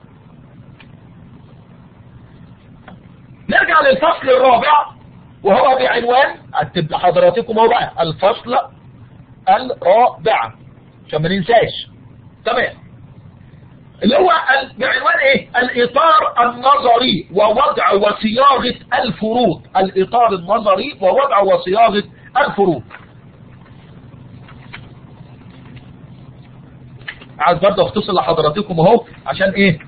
نرجع للفصل الرابع وهو بعنوان، اكتب لحضراتكم هو بقى الفصل الرابع عشان ما ننساش. تمام. اللي هو بعنوان ايه؟ الاطار النظري ووضع وصياغة الفروض. الاطار النظري ووضع وصياغة الفروض. عايز برضه اختصر لحضراتكم اهو عشان ايه؟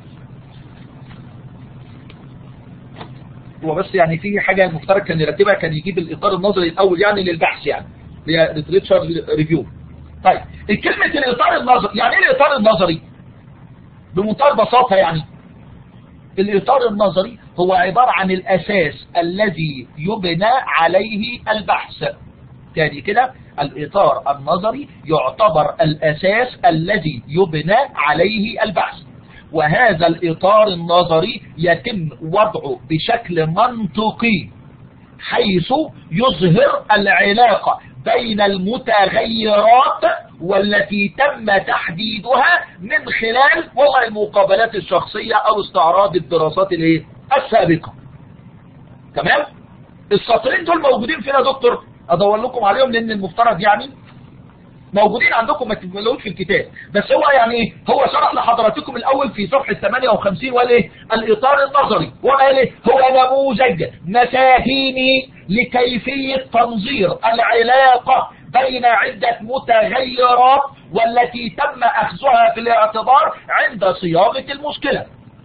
هو بس يعني في حاجة المفترض كان يرتبها، كان يجيب الإطار النظري الأول يعني للبحث، يعني هي ليتريتشر ريفيو. طيب كلمة الإطار النظري، يعني إيه الإطار النظري؟ بمنتهى البساطة يعني الإطار النظري هو عبارة عن الأساس الذي يبنى عليه البحث. تاني كده، الإطار النظري يعتبر الأساس الذي يبنى عليه البحث، وهذا الإطار النظري يتم وضعه بشكل منطقي حيث يظهر العلاقة بين المتغيرات والتي تم تحديدها من خلال والله المقابلات الشخصية أو استعراض الدراسات السابقة. تمام؟ السطرين دول موجودين فين يا دكتور؟ أدور لكم عليهم لأن المفترض يعني موجودين عندكم، ما تتملوش في الكتاب، بس هو يعني ايه، هو شرح لحضراتكم الاول في صفحه 58 وقال ايه الاطار النظري، وقال ايه هو نموذج مفاهيمي لكيفيه تنظير العلاقه بين عده متغيرات والتي تم اخذها في الاعتبار عند صياغه المشكله.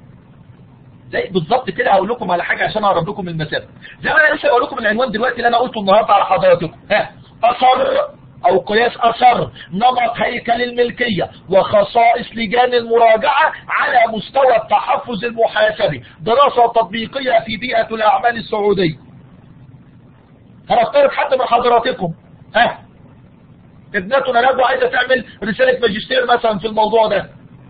زي بالظبط كده هقول لكم على حاجه عشان اقرب لكم المسافه، زي ما انا لسه هقول لكم العنوان دلوقتي اللي انا قلته النهارده على حضراتكم، اثر او قياس اثر نمط هيكل الملكيه وخصائص لجان المراجعه على مستوى التحفظ المحاسبي، دراسه تطبيقيه في بيئه الاعمال السعوديه. هنفترض حد من حضراتكم ابنتنا نجوى عايزه تعمل رساله ماجستير مثلا في الموضوع ده،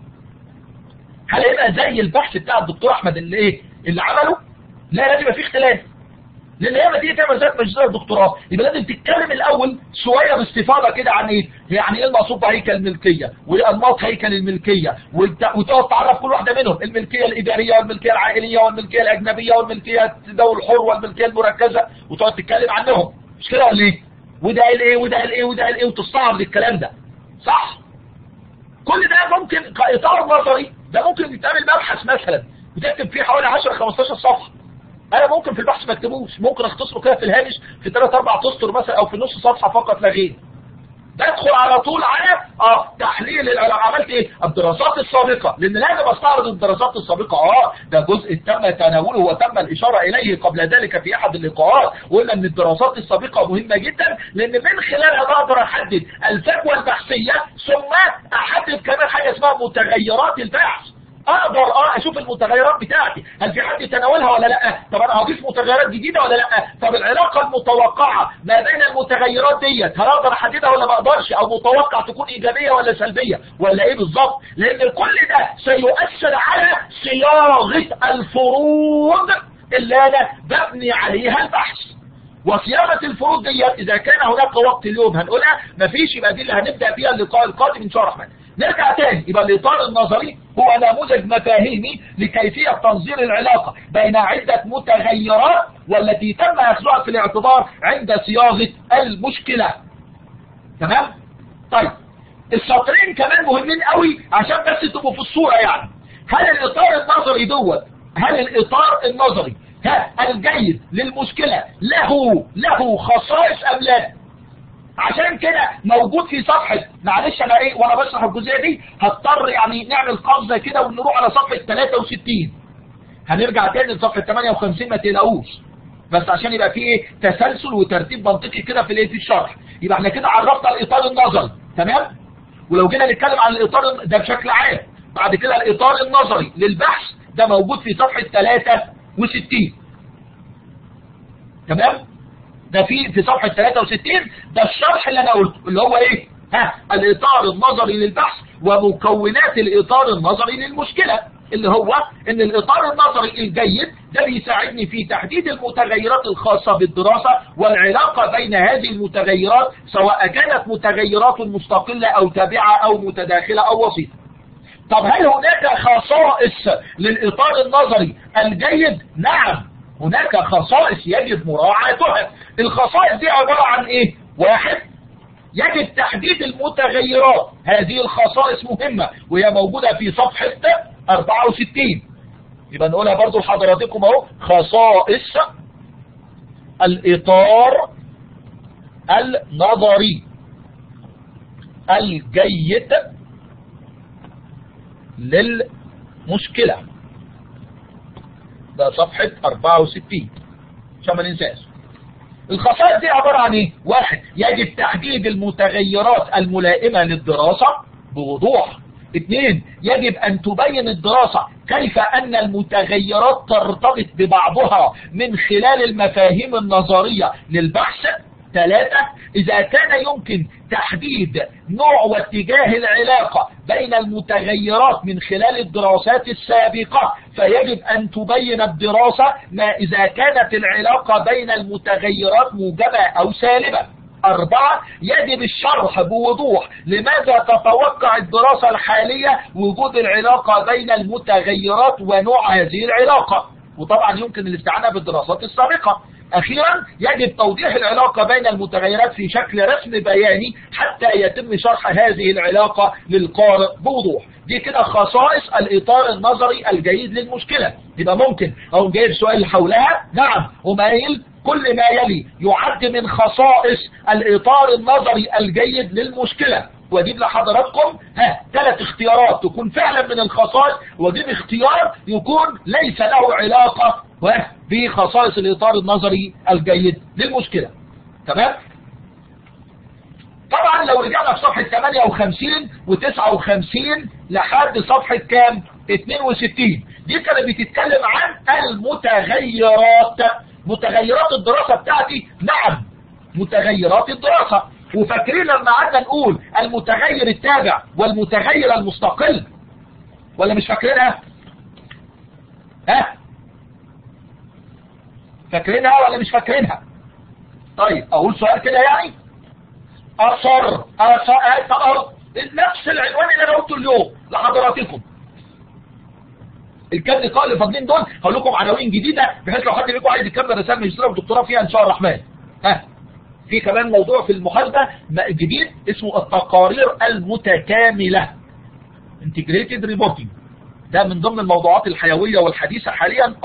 هل هيبقى زي البحث بتاع الدكتور احمد اللي عمله؟ لا، لازم يبقى فيه اختلاف، لان هي لما تيجي تعمل رساله ماجستير دكتوراه يبقى لازم تتكلم الاول شويه باستفاضه كده عن ايه، يعني ايه المقصود بهيكل الملكيه وانماط هيكل الملكيه، وتقعد تعرف كل واحده منهم، الملكيه الاداريه والملكيه العائليه والملكيه الاجنبيه والملكيه ذوي الحر والملكيه المركزه، وتقعد تتكلم عنهم، مش كده ولا ايه؟ وده قال ايه وده قال ايه وده قال ايه، وتستعرض الكلام ده، صح؟ كل ده ممكن كاطار نظري، ده ممكن يتعمل مبحث مثلا وتكتب فيه حوالي 10 15 صفحه. انا ممكن في البحث ما اكتبوش، ممكن اختصره كده في الهامش في 3 4 اسطر مثلا، او في نص صفحه فقط لا غير. بدخل على طول على تحليل عملت ايه الدراسات السابقه، لان لازم استعرض الدراسات السابقه. ده جزء تم تناوله وتم الاشاره اليه قبل ذلك في احد اللقاءات، وقلنا ان الدراسات السابقه مهمه جدا، لان من خلالها بقدر احدد الفجوه البحثيه، ثم احدد كمان حاجه اسمها متغيرات البحث. اقدر اشوف المتغيرات بتاعتي، هل في حد تناولها ولا لا؟ طب انا هضيف متغيرات جديده ولا لا؟ طب العلاقه المتوقعه ما بين المتغيرات ديت هل اقدر احددها ولا ما اقدرش؟ او متوقع تكون ايجابيه ولا سلبيه ولا ايه بالظبط؟ لان كل ده سيؤثر على صياغه الفروض اللي انا ببني عليها البحث. وصياغه الفروض ديت اذا كان هناك وقت اليوم هنقولها، مفيش، يبقى دي اللي هنبدا فيها اللقاء القادم ان شاء الله الرحمن. نرجع تاني، يبقى الاطار النظري هو نموذج مفاهيمي لكيفيه تنظير العلاقه بين عده متغيرات والتي تم اخذها في الاعتبار عند صياغه المشكله. تمام؟ طيب السطرين كمان مهمين قوي عشان بس تبقوا في الصوره. يعني هل الاطار النظري الجيد للمشكله له خصائص ام لا؟ عشان كده موجود في صفحة، معلش انا وانا بشرح الجزئية دي هضطر يعني نعمل قفزة كده ونروح على صفحة 63. هنرجع تاني لصفحة 58 ما تقلقوش، بس عشان يبقى فيه تسلسل وترتيب منطقي كده في الشرح. يبقى احنا كده عرفنا الاطار النظري، تمام؟ ولو جينا نتكلم عن الاطار ده بشكل عام، بعد كده الاطار النظري للبحث ده موجود في صفحة 63. تمام؟ ده في صفحة 63 ده الشرح اللي انا قلته، اللي هو ايه؟ الاطار النظري للبحث ومكونات الاطار النظري للمشكلة، اللي هو ان الاطار النظري الجيد ده بيساعدني في تحديد المتغيرات الخاصة بالدراسة والعلاقة بين هذه المتغيرات، سواء كانت متغيرات مستقلة او تابعة او متداخلة او وسيطة. طب هل هناك خصائص للاطار النظري الجيد؟ نعم، هناك خصائص يجب مراعاتها. الخصائص دي عبارة عن ايه؟ 1، يجب تحديد المتغيرات، هذه الخصائص مهمة وهي موجودة في صفحة 64. يبقى نقولها برضو لحضراتكم اهو، خصائص الاطار النظري الجيد للمشكلة، ده صفحة 64 عشان ما ننساش. الخصائص دي عبارة عن ايه؟ 1، يجب تحديد المتغيرات الملائمة للدراسة بوضوح. 2، يجب ان تبين الدراسة كيف ان المتغيرات ترتبط ببعضها من خلال المفاهيم النظرية للبحث. 3، إذا كان يمكن تحديد نوع واتجاه العلاقة بين المتغيرات من خلال الدراسات السابقة فيجب أن تبين الدراسة ما إذا كانت العلاقة بين المتغيرات موجبة أو سالبة. 4، يجب الشرح بوضوح لماذا تتوقع الدراسة الحالية وجود العلاقة بين المتغيرات ونوع هذه العلاقة، وطبعا يمكن الاستعانة بالدراسات السابقة. أخيرا يجب توضيح العلاقة بين المتغيرات في شكل رسم بياني حتى يتم شرح هذه العلاقة للقارئ بوضوح. دي كده خصائص الإطار النظري الجيد للمشكلة. يبقى ممكن أو جايب سؤال حولها نعم ومايل كل ما يلي يعد من خصائص الإطار النظري الجيد للمشكلة، واجيب لحضراتكم 3 اختيارات تكون فعلا من الخصائص، واجيب اختيار يكون ليس له علاقة بخصائص الإطار النظري الجيد للمشكلة. تمام؟ طبعا لو رجعنا في صفحة 58 و59 لحد صفحة كام؟ 62 دي كانت بتتكلم عن المتغيرات. متغيرات الدراسة بتاعتي نعم متغيرات الدراسة. وفاكرين لما قعدنا نقول المتغير التابع والمتغير المستقل ولا مش فاكرينها؟ فاكرينها ولا مش فاكرينها؟ طيب اقول سؤال كده يعني اثر نفس العنوان اللي انا قلته اليوم لحضراتكم. الكام لقاء اللي فاضلين دول هقول لكم عناوين جديده بحيث لو حد منكم عايز يكمل رساله ماجستير ودكتوراه فيها ان شاء الله الرحمن. في كمان موضوع في المحاسبه جديد اسمه التقارير المتكامله integrated reporting. ده من ضمن الموضوعات الحيويه والحديثه حاليا.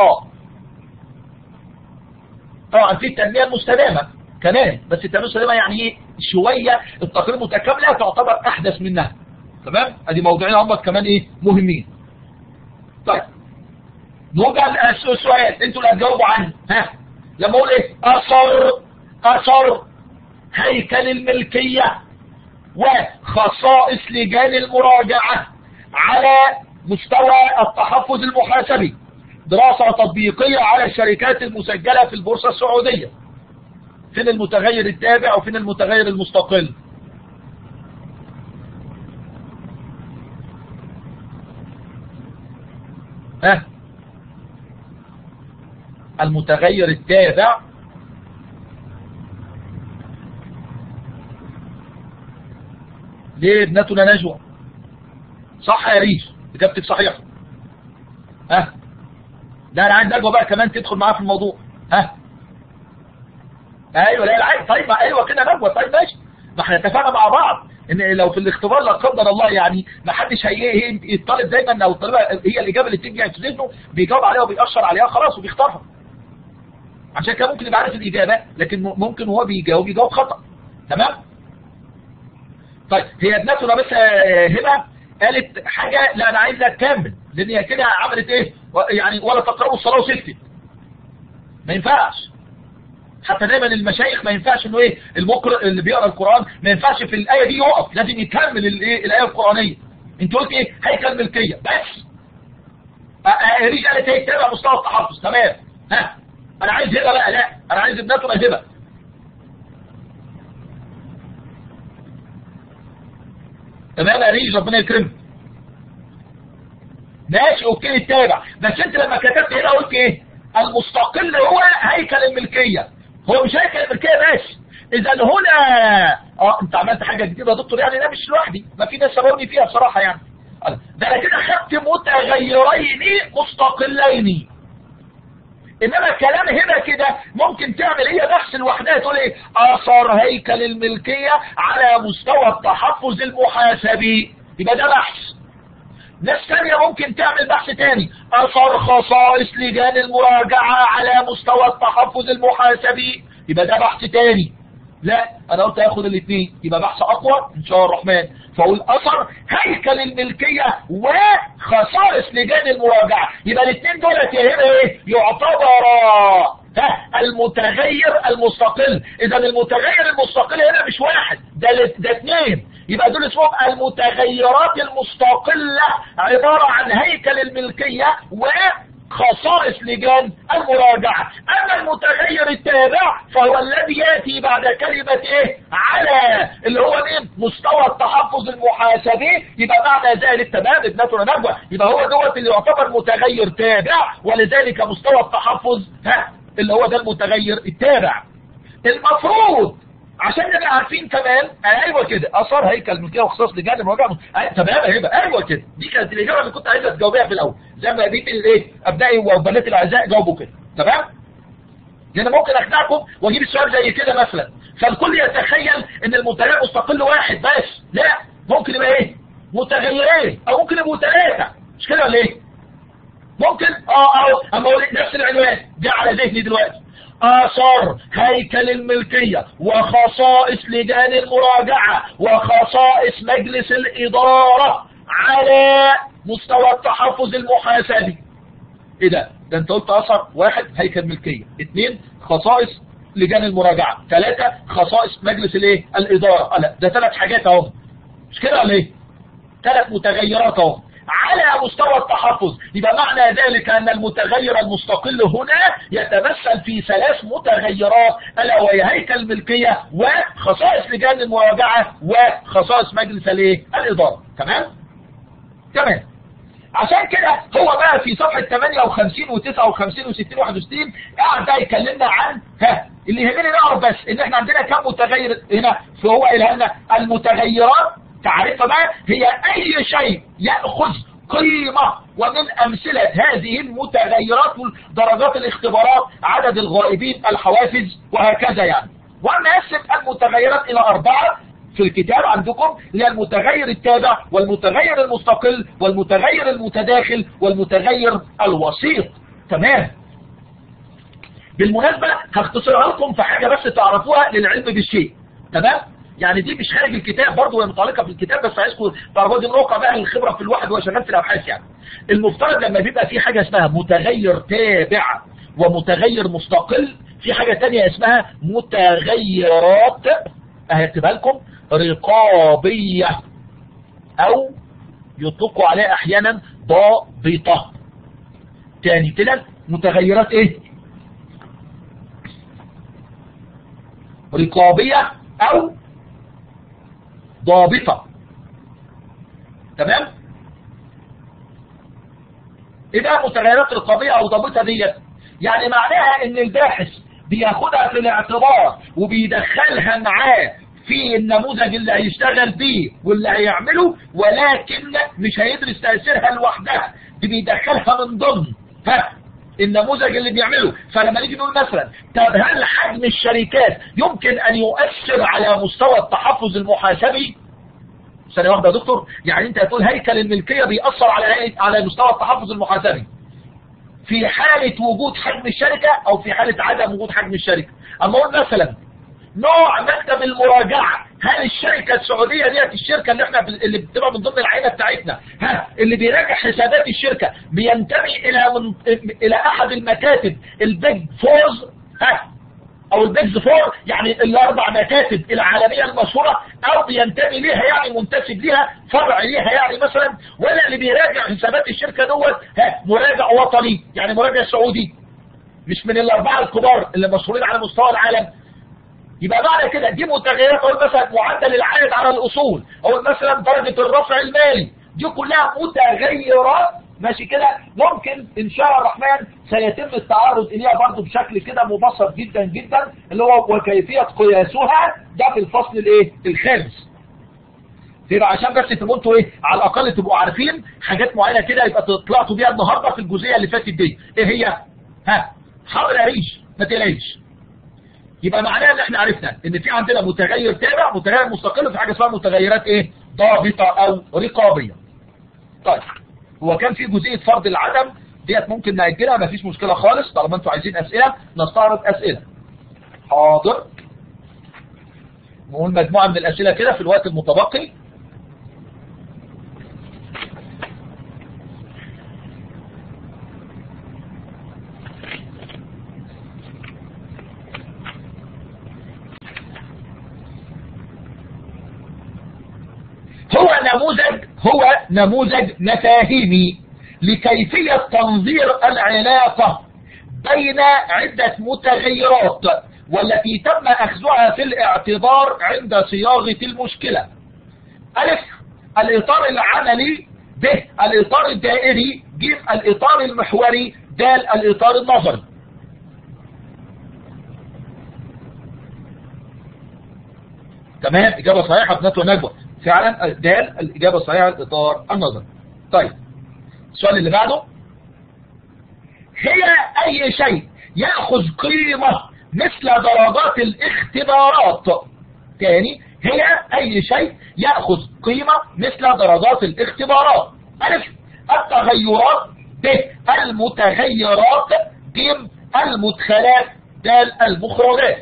طبعا في التنميه المستدامه كمان، بس التنميه المستدامه يعني ايه شويه التقارير المتكامله تعتبر احدث منها. تمام؟ ادي موضوعين هم كمان ايه مهمين. طيب نرجع للسؤال انتوا اللي هتجاوبوا عنه. لما اقول ايه اثر هيكل الملكيه وخصائص لجان المراجعه على مستوى التحفظ المحاسبي، دراسه تطبيقيه على الشركات المسجله في البورصه السعوديه. فين المتغير التابع وفين المتغير المستقل؟ المتغير التابع ليه ابنتنا نجوى؟ صح يا ريش، اجابتك صحيحه. ده انا عايز نجوى بقى كمان تدخل معاه في الموضوع. ايوه لا العين. طيب ايوه كده نجوى. طيب ماشي، ما احنا اتفقنا مع بعض ان لو في الاختبار لا قدر الله يعني ما حدش الطالب دايما او الطالبه هي الاجابه اللي بتيجي في ذهنه بيجاوب عليها وبيأشر عليها خلاص وبيختارها. عشان كده ممكن يبقى عارف الاجابه لكن ممكن وهو بيجاوب خطأ. تمام؟ طيب هي ابنتنا بس هبه قالت حاجه لا انا عايزها تكمل لان هي كده عملت ايه يعني ولا تقربوا الصلاه وسكتت. ما ينفعش. حتى دايما المشايخ ما ينفعش انه ايه المقرئ اللي بيقرا القران ما ينفعش في الايه دي يقف، لازم يكمل الايه القرانيه. انت قلت ايه؟ هيكل ملكيه بس. ريش قالت هي تتابع مستوى التحفظ. تمام. انا عايز هبه بقى. لا انا عايز ابنتنا هبه. تمام يا ريش ربنا يكرمك. ماشي اوكي التابع. بس انت لما كتبت هنا قلت ايه؟ المستقل هو هيكل الملكيه. هو مش هيكل الملكيه بس. اذا هنا انت عملت حاجه جديده يا دكتور يعني لا مش لوحدي، ما في ناس سبقوني فيها بصراحه يعني. ده انا كده خدت متغيرين مستقلين. انما كلام هنا كده ممكن تعمل هي بحث لوحدها تقول ايه؟ اثر هيكل الملكيه على مستوى التحفظ المحاسبي، يبقى ده بحث. ناس ثانيه ممكن تعمل بحث تاني، اثر خصائص لجان المراجعه على مستوى التحفظ المحاسبي، يبقى ده بحث تاني. لا انا قلت هاخد الاثنين يبقى بحث اقوى ان شاء الله الرحمن. فاقول اثر هيكل الملكيه وخصائص لجان المراجعه، يبقى الاثنين دول ايه؟ يعتبر المتغير المستقل. اذا المتغير المستقل هنا مش واحد، ده اثنين، يبقى دول اسمهم المتغيرات المستقله عباره عن هيكل الملكيه وخصائص لجان المراجعه. اما المتغير التابع فهو الذي ياتي بعد كلمه ايه؟ على اللي هو مين؟ مستوى التحفظ المحاسبي. يبقى معنى ذلك تمام ابنتنا نجوى، يبقى هو دوت اللي يعتبر متغير تابع، ولذلك مستوى التحفظ اللي هو ده المتغير التابع. المفروض عشان نبقى عارفين كمان ايوه كده اثار هيكل الملكيه وخصائص لجان المراجعه. تمام هيبقى ايوه كده. دي كانت الاجابه اللي كنت عايزها تجاوبيها في الاول زي ما بقيت الايه ابنائي وبنات الاعزاء جاوبوا كده. تمام. لان ممكن اخدعكم واجيب السؤال زي كده مثلا، فالكل يتخيل ان المتغير مستقل واحد بس. لا، ممكن يبقى ايه؟ متغيرين، او ممكن يبقوا ثلاثه، مش كده ولا ايه؟ ممكن اما اقول نفس العنوان جه على ذهني دلوقتي: آثار هيكل الملكية وخصائص لجان المراجعة وخصائص مجلس الإدارة على مستوى التحفظ المحاسبي. ايه ده انت قلت آثار، واحد هيكل ملكية، اثنين خصائص لجان المراجعة، ثلاثة خصائص مجلس الايه الإدارة. لا ده ثلاث حاجات اهو، مش كده ولا ايه؟ ثلاث متغيرات اهو على مستوى التحفظ. يبقى معنى ذلك أن المتغير المستقل هنا يتمثل في ثلاث متغيرات، ألا وهي هيكل الملكية وخصائص لجان المراجعة وخصائص مجلس الإدارة. تمام؟ تمام. عشان كده هو بقى في صفحة 58 و59 و60 و61 قاعد ده يكلمنا عن اللي يهمني نعرف بس ان احنا عندنا كم متغير هنا. فهو قال لنا المتغيرات تعرفها بقى هي اي شيء يأخذ قيمة، ومن امثلة هذه المتغيرات درجات الاختبارات، عدد الغائبين، الحوافز، وهكذا يعني. ونقسم المتغيرات الى 4 في الكتاب عندكم، هي المتغير التابع والمتغير المستقل والمتغير المتداخل والمتغير الوسيط. تمام. بالمناسبة هختصرها لكم في حاجة بس تعرفوها للعلم بالشيء. تمام؟ يعني دي مش خارج الكتاب برضه، هي متعلقة في الكتاب، بس عايزكم تعرفوا دي موقع بقى الخبرة في الواحد وهو شغال في الابحاث. يعني المفترض لما بيبقى في حاجة اسمها متغير تابع ومتغير مستقل، في حاجة تانية اسمها متغيرات هكتبها لكم رقابية، او يطلقوا عليها احيانا ضابطة. تاني كده، متغيرات ايه؟ رقابية او ضابطة. تمام؟ ايه بقى متغيرات رقابية او ضابطة ديت؟ يعني معناها ان الباحث بياخدها في الاعتبار وبيدخلها معاه في النموذج اللي هيشتغل بيه واللي هيعمله، ولكن مش هيدرس تأثيرها لوحدها، دي بيدخلها من ضمن النموذج اللي بيعمله. فلما نيجي نقول مثلا طب هل حجم الشركات يمكن ان يؤثر على مستوى التحفظ المحاسبي؟ ثانية واحدة يا دكتور، يعني انت هتقول هيكل الملكية بيأثر على مستوى التحفظ المحاسبي في حالة وجود حجم الشركة او في حالة عدم وجود حجم الشركة؟ اما اقول مثلا نوع مكتب المراجعة، هل الشركة السعودية ديت الشركة اللي احنا اللي بتبقى من ضمن العينة بتاعتنا اللي بيراجع حسابات الشركة بينتمي الى احد المكاتب البيج فورز او البيج فور، يعني ال4 مكاتب العالمية المشهورة، او بينتمي ليها يعني منتسب ليها فرع ليها يعني مثلا، ولا اللي بيراجع حسابات الشركة دوت مراجع وطني يعني مراجع سعودي مش من ال4 الكبار اللي مشهورين على مستوى العالم؟ يبقى معنى كده دي متغيرات. اقول مثلا معدل العائد على الاصول، او مثلا درجة الرفع المالي، دي كلها متغيرات ماشي كده، ممكن ان شاء الرحمن سيتم التعرض اليها برضو بشكل كده مبسط جدا جدا، اللي هو وكيفية قياسها، ده في الفصل الايه الخامس. يبقى عشان بس تبقوا انتوا ايه على الاقل تبقوا عارفين حاجات معينة كده، يبقى طلعتوا بيها النهارده في الجزئية اللي فاتت دي. ايه هي؟ حاضر يا ريش ما تقلقش. يبقى معناها ان احنا عرفنا ان في عندنا متغير تابع، متغير مستقل، وفي حاجه اسمها متغيرات ايه ضابطه او رقابيه. طيب هو كان في جزئيه فرض العدم ديت ممكن ناجلها، مفيش مشكله خالص طالما انتوا عايزين اسئله نستعرض اسئله. حاضر، نقول مجموعه من الاسئله كده في الوقت المتبقي. هو نموذج مفاهيمي لكيفية تنظير العلاقة بين عدة متغيرات والتي تم أخذها في الاعتبار عند صياغة المشكلة. ألف الإطار العملي، ب الإطار الدائري، ج الإطار المحوري، د الإطار النظري. تمام، إجابة صحيحة ابنة ونجوى، فعلا د الإجابة الصحيحة الإطار النظري. طيب السؤال اللي بعده، هي أي شيء يأخذ قيمة مثل درجات الاختبارات. تاني، هي أي شيء يأخذ قيمة مثل درجات الاختبارات. ألف التغيرات، ب المتغيرات، ج المدخلات، د المخرجات.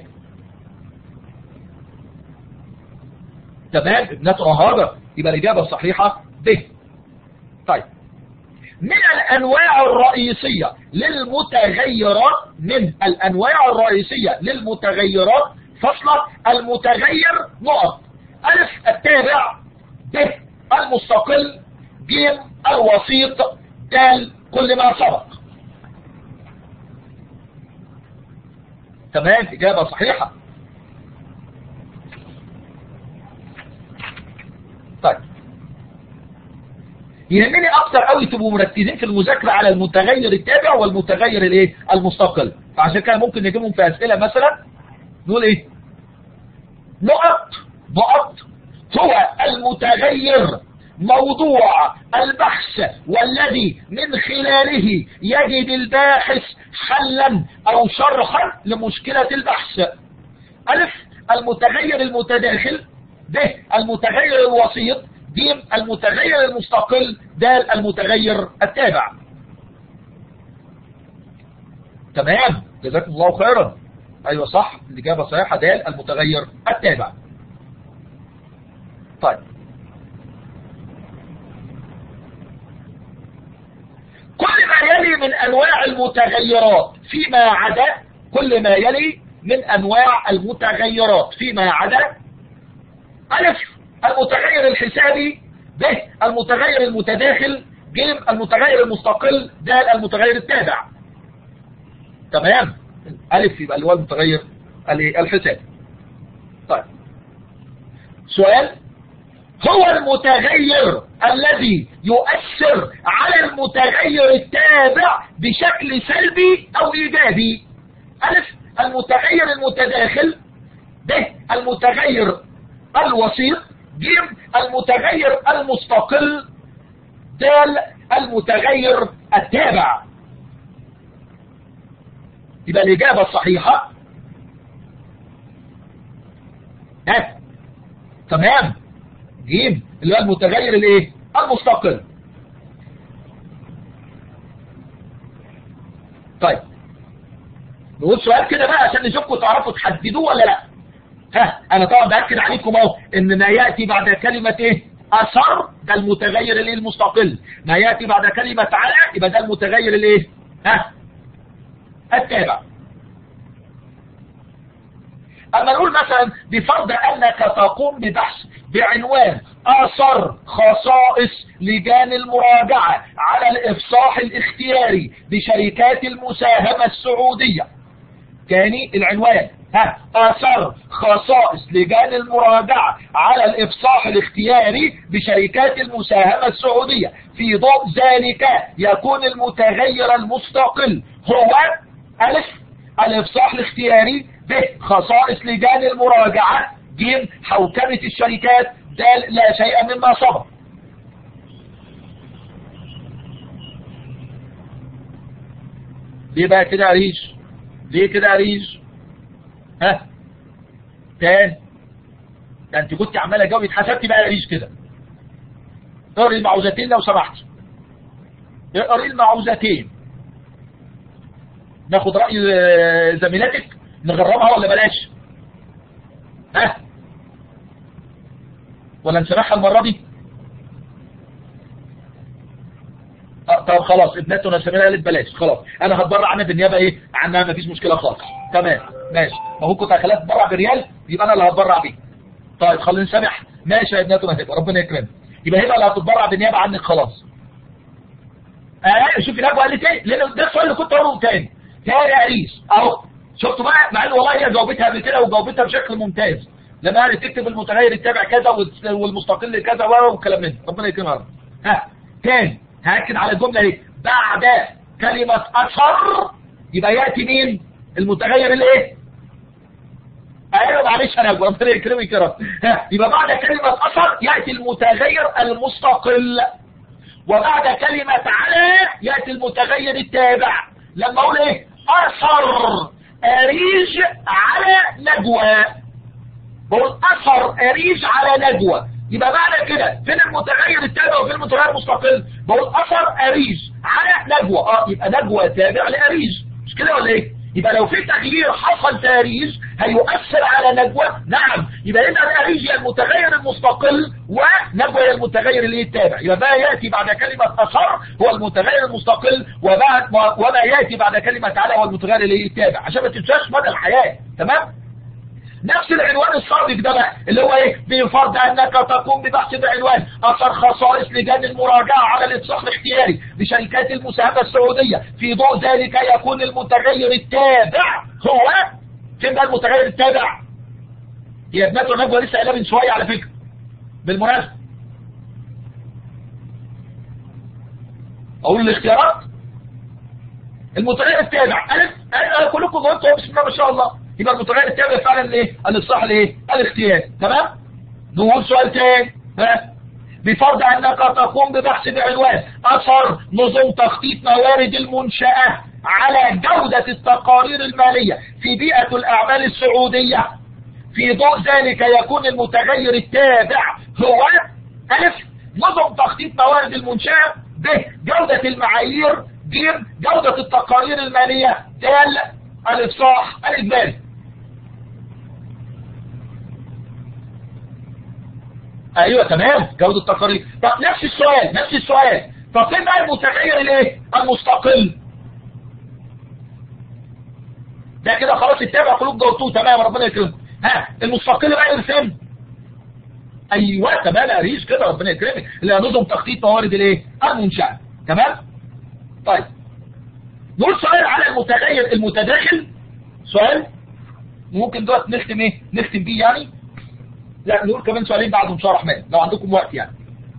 تمام ابنتنا هذا يبقى الإجابة الصحيحة ب. طيب، من الأنواع الرئيسية للمتغيرات، من الأنواع الرئيسية للمتغيرات فصلة المتغير نقط. ألف التابع، ب المستقل، ج الوسيط، د كل ما سبق. تمام إجابة صحيحة. طيب، يهمني اكتر قوي تبقوا مركزين في المذاكره على المتغير التابع والمتغير الايه المستقل. فعشان كده ممكن نجيبهم في اسئله مثلا نقول ايه؟ نقط هو المتغير موضوع البحث والذي من خلاله يجد الباحث حلا او شرحا لمشكله البحث. الف المتغير المتداخل، ب المتغير الوسيط، ج المتغير المستقل، د المتغير التابع. تمام جزاكم الله خيرا. ايوه صح الاجابه صحيحه، د المتغير التابع. طيب، كل ما يلي من انواع المتغيرات فيما عدا، كل ما يلي من انواع المتغيرات فيما عدا: الف المتغير الحسابي، ب المتغير المتداخل، ج المتغير المستقل، د المتغير التابع. تمام، الف يبقى اللي هو المتغير الحسابي. طيب، سؤال: هو المتغير الذي يؤثر على المتغير التابع بشكل سلبي او ايجابي؟ الف المتغير المتداخل، ب المتغير الوسيط، ج المتغير المستقل، د المتغير التابع. يبقى الإجابة الصحيحة تمام ج اللي هو المتغير الايه المستقل. طيب، نقول سؤال كده بقى عشان نشوفكم تعرفوا تحددوه ولا لا. انا طبعا باكد عليكم اهو ان ما ياتي بعد كلمه ايه اثر ده المتغير الايه المستقل، ما ياتي بعد كلمه على يبقى ده المتغير الايه التابع. اما نقول مثلا بفرض انك تقوم ببحث بعنوان اثر خصائص لجان المراجعه على الافصاح الاختياري بشركات المساهمه السعوديه. تاني العنوان اثر خصائص لجان المراجعه على الافصاح الاختياري بشركات المساهمه السعوديه. في ضوء ذلك يكون المتغير المستقل هو الف الافصاح الاختياري، ب خصائص لجان المراجعه، ج حوكمه الشركات، د لا شيء مما سبق. ليه بقى كده يا ريش؟ ليه كده يا ريش؟ تاني ده انت كنت عماله جاوب اتحسبتي بقى يا ريش كده. اقري المعوذتين لو سمحتي، اقري المعوذتين. ناخد رأي زميلتك نجربها ولا بلاش؟ ولا نسمعها المرة دي؟ طب خلاص ابنتنا سميرة قالت بلاش، خلاص انا هتبرع عنها بالنيابة ايه عنها، مفيش مشكلة خالص. تمام ماشي، ما هو كنت هخليها تتبرع بريال يبقى انا اللي هتبرع بيه. طيب خلينا نسامح، ماشي يا ابنتنا هبه ربنا يكرمك، يبقى هبه اللي هتتبرع بالنيابة عنك خلاص. شوفي نجوى قالت ايه، لان ده السؤال اللي كنت هقوله تاني يا عريس اهو. شفتوا بقى، مع ان والله هي جاوبتها قبل كده وجاوبتها بشكل ممتاز لما قالت تكتب المتغير التابع كذا والمستقل كذا والكلام ده، ربنا يكرمها. تاني هاكد على الجمله دي، بعد كلمه اثر يبقى ياتي مين؟ المتغير الايه؟ ايوه معلش انا ربنا يكرمك يا رب. يبقى بعد كلمه اثر ياتي المتغير المستقل، وبعد كلمه على ياتي المتغير التابع. لما اقول ايه اثر اريج على نجوى. بقول اثر اريج على نجوى، يبقى معنى كده فين المتغير التابع وفين المتغير المستقل؟ بقول اثر اريج على نجوى، يبقى نجوى تابع لاريج، مش كده ولا ايه؟ يبقى لو في تغيير حصل في اريج هيؤثر على نجوى، نعم، يبقى هنا اريج هي المتغير المستقل ونجوى هي المتغير اللي التابع. يبقى ما ياتي بعد كلمه اثر هو المتغير المستقل، وما ياتي بعد كلمه على هو المتغير اللي التابع، عشان ما تنساش مدى الحياه. تمام؟ نفس العنوان السابق ده بقى اللي هو ايه؟ بفرض انك تقوم ببحث بعنوان اثر خصائص لجان المراجعه على الاتصال الاختياري بشركات المساهمه السعوديه، في ضوء ذلك يكون المتغير التابع هو فين بقى المتغير التابع؟ هي ابنته نجوى لسه قايلها من شويه على فكره بالمناسبه. اقول الاختيارات المتغير التابع انا كلكم جاوبتوا بسم الله ما شاء الله. يبقى المتغير التابع فعلا ايه؟ الاصلاح الايه؟ الاختياري. تمام؟ نقول سؤال تاني. بفرض انك تقوم ببحث بعنوان اثر نظم تخطيط موارد المنشأة على جودة التقارير المالية في بيئة الاعمال السعودية، في ضوء ذلك يكون المتغير التابع هو ألف نظم تخطيط موارد المنشأة، ب جودة المعايير، ج جودة التقارير المالية، د الافصاح الاجباري. ايوه تمام، جودة التقارير. طب نفس السؤال طب فين بقى المتغير الايه؟ المستقل. ده كده خلاص التابع كلكم جاوبتوه، تمام ربنا يكرمكم. المستقل بقى يرسم. ايوه تمام يا ريش كده ربنا يكرمك، اللي هي نظم تخطيط موارد الايه؟ المنشأة. تمام؟ طيب نقول سؤال على المتغير المتداخل، سؤال ممكن دلوقتي نختم ايه؟ نختم بيه يعني؟ لا نقول كمان سؤالين بعد ان شاء الله الرحمن لو عندكم وقت يعني.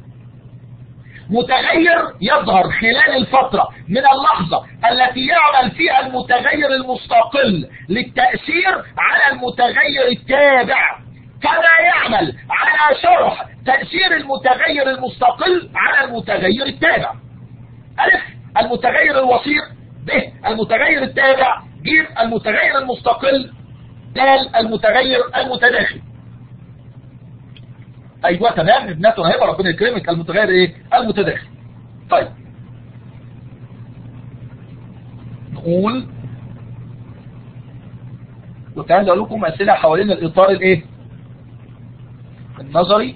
متغير يظهر خلال الفترة من اللحظة التي يعمل فيها المتغير المستقل للتأثير على المتغير التابع، كما يعمل على شرح تأثير المتغير المستقل على المتغير التابع. ألف المتغير الوسيط، ب المتغير التابع، ج المتغير المستقل، د المتغير المتداخل. ايوه تمام ابنته هيبقى ربنا يكرمك المتغير ايه؟ المتداخل. طيب نقول كنت عايز اقول لكم اسئله حوالين الاطار الايه؟ النظري.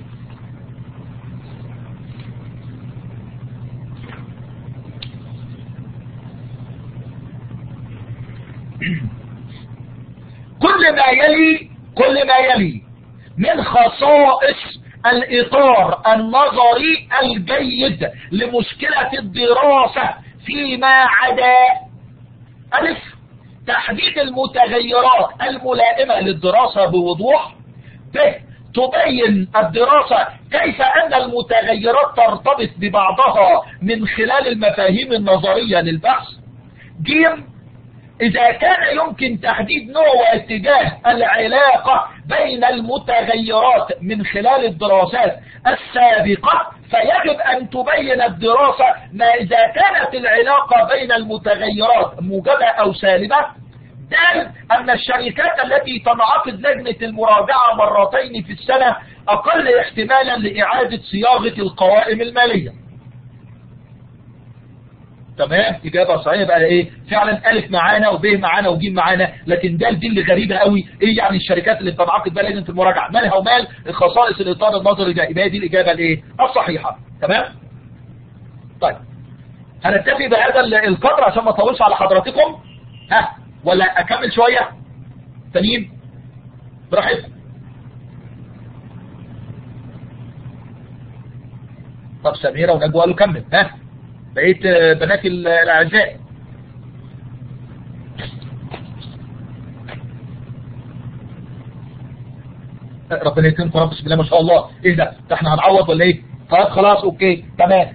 كل ما يلي من خصائص الإطار النظري الجيد لمشكلة الدراسة فيما عدا ألف تحديد المتغيرات الملائمة للدراسة بوضوح، ب تبين الدراسة كيف أن المتغيرات ترتبط ببعضها من خلال المفاهيم النظرية للبحث، ج إذا كان يمكن تحديد نوع واتجاه العلاقة بين المتغيرات من خلال الدراسات السابقة فيجب أن تبين الدراسة ما إذا كانت العلاقة بين المتغيرات موجبة أو سالبة، د أن الشركات التي تنعقد لجنة المراجعة مرتين في السنة أقل احتمالا لإعادة صياغة القوائم المالية. تمام إجابة صحيحة. بقى إيه فعلا ألف معانا وب معانا وج معانا، لكن ده دي اللي غريبة قوي. إيه يعني الشركات اللي بتنعقد بقى لجنة المراجعة مالها ومال خصائص الإطار النظري ده؟ يبقى دي الإجابة الإيه الصحيحة. تمام. طيب هنتفق بهذا القدر عشان ما اطولش على حضراتكم. ولا أكمل شوية تانيين براحتكم؟ طب سميرة ونجوى قالوا كمل. بقيت بنات الأعزاء. ربنا يكرمكم رب. بسم الله ما شاء الله. ايه ده احنا هنعوض ولا ايه؟ طيب خلاص اوكي تمام.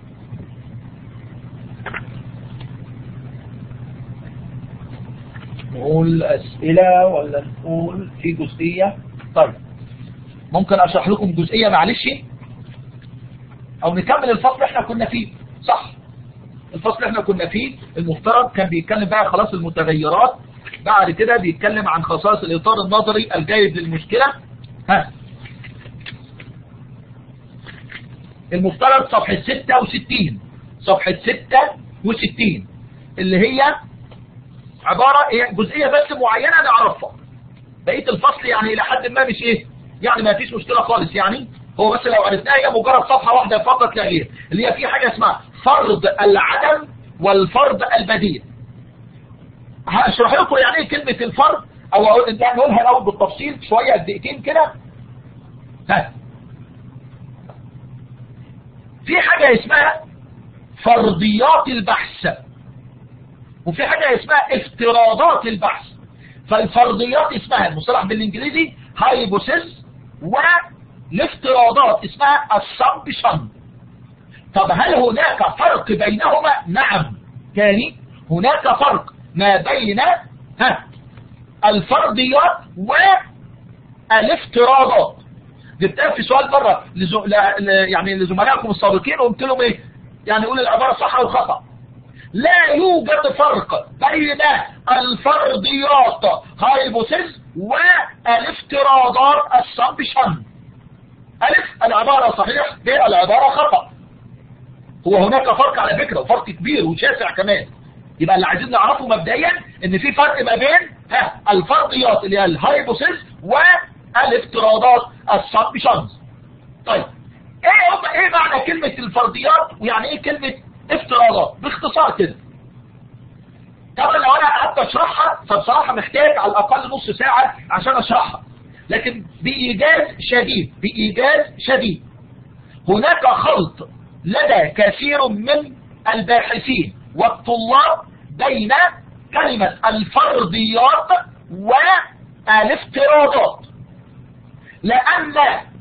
نقول اسئلة ولا نقول في جزئية؟ طيب ممكن اشرح لكم جزئية معلش او نكمل الفصل احنا كنا فيه صح؟ الفصل اللي احنا كنا فيه المفترض كان بيتكلم بقى خلاص المتغيرات، بعد كده بيتكلم عن خصائص الاطار النظري الجيد للمشكلة. المفترض صفحة 66، صفحة 66 اللي هي عبارة ايه جزئية بس معينة نعرفها. بقية الفصل يعني الى حد ما مش ايه يعني ما فيش مشكلة خالص، يعني هو بس لو عرفناها هي مجرد صفحة واحدة فقط لا غير، اللي هي في حاجة اسمها فرض العدم والفرض البديل. هشرح لكم يعني ايه كلمة الفرض، او يعني نقولها الاول بالتفصيل شوية دقيقتين كده. في حاجة اسمها فرضيات البحث، وفي حاجة اسمها افتراضات البحث. فالفرضيات اسمها المصطلح بالانجليزي هايبوثيس، والافتراضات اسمها السمبشن. طب هل هناك فرق بينهما؟ نعم، تاني هناك فرق ما بين الفرضيات والافتراضات. جبتها في سؤال بره يعني لزملائكم السابقين وقلت لهم ايه يعني قول العبارة صح او خطأ. لا يوجد فرق بين الفرضيات هايبوثيس والافتراضات السمبشن. ألف العبارة صحيح، ب العبارة خطأ. هو هناك فرق على فكرة، وفرق كبير وشاسع كمان. يبقى اللي عايزين نعرفه مبدئيا ان في فرق ما بين الفرضيات اللي هي الهايبوثيس والافتراضات السمبشنز. طيب ايه معنى كلمة الفرضيات ويعني ايه كلمة افتراضات باختصار كده؟ طبعا لو انا قعدت اشرحها فبصراحة محتاج على الاقل نص ساعة عشان اشرحها، لكن بإيجاز شديد هناك خلط لدى كثير من الباحثين والطلاب بين كلمة الفرضيات والافتراضات، لأن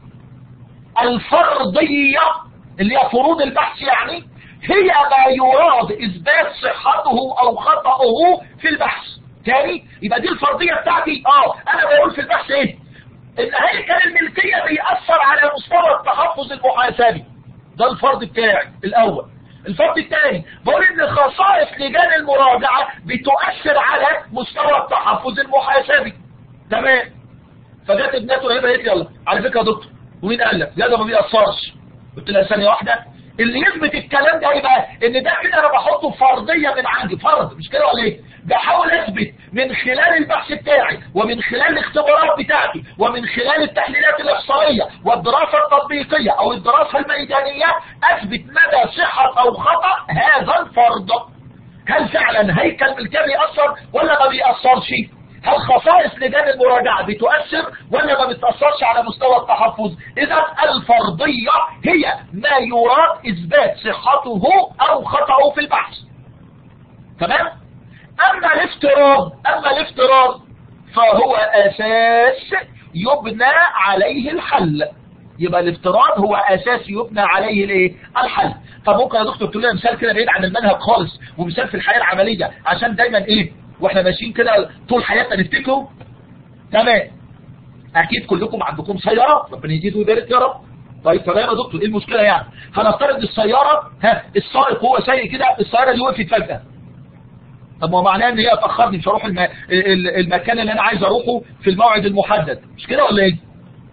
الفرضية اللي هي فروض البحث يعني هي ما يراد إثبات صحته أو خطأه في البحث. تاني يبقى دي الفرضية بتاعتي. أنا بقول في البحث إيه؟ إن هيكل الملكية بيأثر على مستوى التحفظ المحاسبي، ده الفرض بتاعي الأول. الفرض الثاني بقول إن خصائص لجان المراجعة بتؤثر على مستوى التحفظ المحاسبي. تمام. فجت ابنته هنا قالت لي يلا على فكرة يا دكتور ومين قال لك؟ لا ده ما بيأثرش. قلت لها ثانية واحدة، اللي يثبت الكلام ده يبقى ان ده كده انا بحطه فرضيه من عندي، فرض مش كده ولا ايه؟ بحاول اثبت من خلال البحث بتاعي ومن خلال الاختبارات بتاعتي ومن خلال التحليلات الاحصائيه والدراسه التطبيقيه او الدراسه الميدانيه اثبت مدى صحه او خطا هذا الفرض. هل فعلا هيكل ملكيه بيأثر ولا ما بيأثرش؟ هل خصائص لجان المراجعة بتؤثر ولا ما بتأثرش على مستوى التحفظ؟ إذا الفرضية هي ما يراد إثبات صحته أو خطأه في البحث. تمام؟ أما الافتراض فهو أساس يبنى عليه الحل. يبقى الافتراض هو أساس يبنى عليه الايه؟ الحل. طب ممكن يا دكتور تقول لي مثال كده بعيد عن المنهج خالص ومثال في الحياة العملية عشان دايما ايه واحنا ماشيين كده طول حياتنا نفتكره؟ تمام. اكيد كلكم عندكم سيارة، ربنا يزيد ويبارك يا رب. طيب تمام يا دكتور ايه المشكلة يعني؟ هنفترض السيارة السائق هو سايق كده السيارة دي وقفت فجأة. طب ما معناه ان هي اتأخرني مش هروح المكان اللي انا عايز اروحه في الموعد المحدد، مش كده ولا ايه؟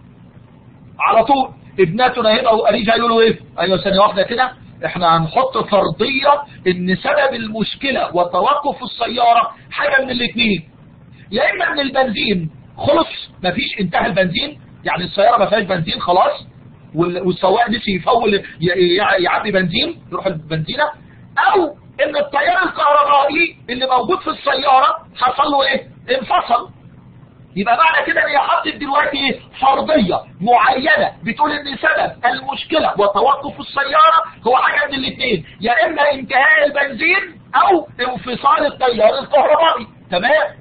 على طول ابناتنا هنا وقريجها يقولوا ايه؟ ايوه ثانية واحدة كده احنا هنحط فرضية ان سبب المشكلة وتوقف السيارة حاجة من الاثنين، يا اما ان البنزين خلص مفيش انتهى البنزين، يعني السيارة ما فيهاش بنزين خلاص والسواق نسي يفول يعبي بنزين يروح البنزينة، او ان التيار الكهربائي اللي موجود في السيارة حصل له ايه؟ انفصل. يبقى معنى كده ان هي حطت دلوقتي فرضية معينة بتقول ان سبب المشكلة وتوقف السيارة هو حاجة من الاثنين، يا اما انتهاء البنزين او انفصال التيار الكهربائي. تمام.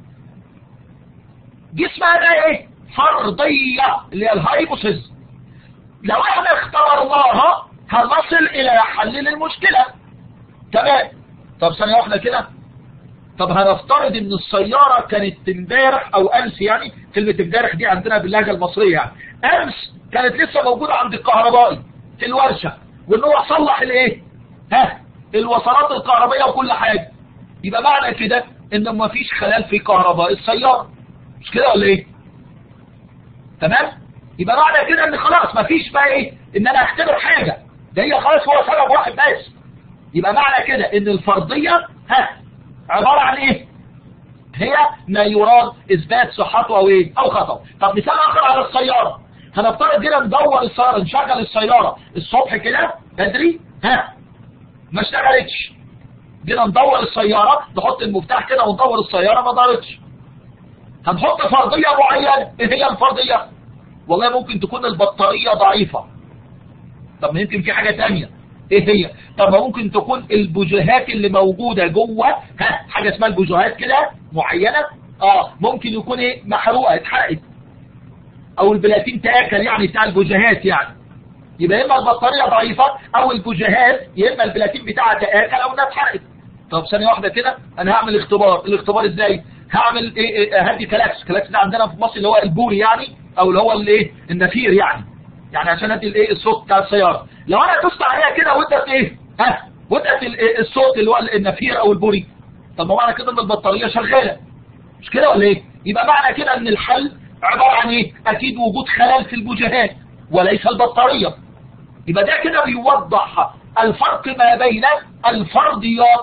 دي اسمها ده ايه؟ فرضية اللي هي الهايبوثيس. لو احنا اختبرناها هنصل الى حل للمشكلة. تمام. طب ثانية واحدة كده، طب هنفترض ان السيارة كانت امبارح او امس، يعني كلمة امبارح دي عندنا باللهجة المصرية يعني امس كانت لسه موجودة عند الكهربائي في الورشة وان هو صلح الايه؟ الوصلات الكهربائية وكل حاجة. يبقى معنى كده ان مفيش خلل في كهرباء السيارة، مش كده ولا ايه؟ تمام؟ يبقى معنى كده ان خلاص مفيش بقى ايه ان انا اختبر حاجة، ده هي خلاص هو سبب واحد بس. يبقى معنى كده ان الفرضية عبارة عن ايه؟ هي ما يراد اثبات صحته او ايه او خطأه. طب مثال اخر على السيارة، هنفترض كده ندور السيارة، نشغل السيارة الصبح كده بدري ما اشتغلتش، جينا ندور السيارة، نحط المفتاح كده وندور السيارة ما دارتش، هنحط فرضية معينة. ايه هي الفرضية؟ والله ممكن تكون البطارية ضعيفة. طب ما يمكن في حاجة تانية، ايه هي؟ طب ما ممكن تكون البوجيهات اللي موجودة جوه حاجة اسمها البوجيهات كده معينة، ممكن يكون ايه محروقة اتحرقت، او البلاتين تاكل يعني بتاع البوجيهات يعني. يبقى اما البطارية ضعيفة او البوجيهات، يا اما البلاتين بتاعها تاكل او انها اتحرقت. طب ثانية واحدة كده، انا هعمل اختبار. الاختبار ازاي؟ هعمل هدي كلاكس ده عندنا في مصر اللي هو البوري يعني، او اللي هو الايه النفير يعني عشان ادي الايه الصوت بتاع السيارة. لو انا دوست عليها كده وادت ايه وادت الصوت اللي هو النفير او البوري، طب ما معنى كده ان البطارية شغالة، مش كده ولا ايه؟ يبقى معنى كده ان الحل عبارة عن ايه؟ اكيد وجود خلل في البوجيهات وليس البطارية. يبقى ده كده بيوضح الفرق ما بين الفرضيات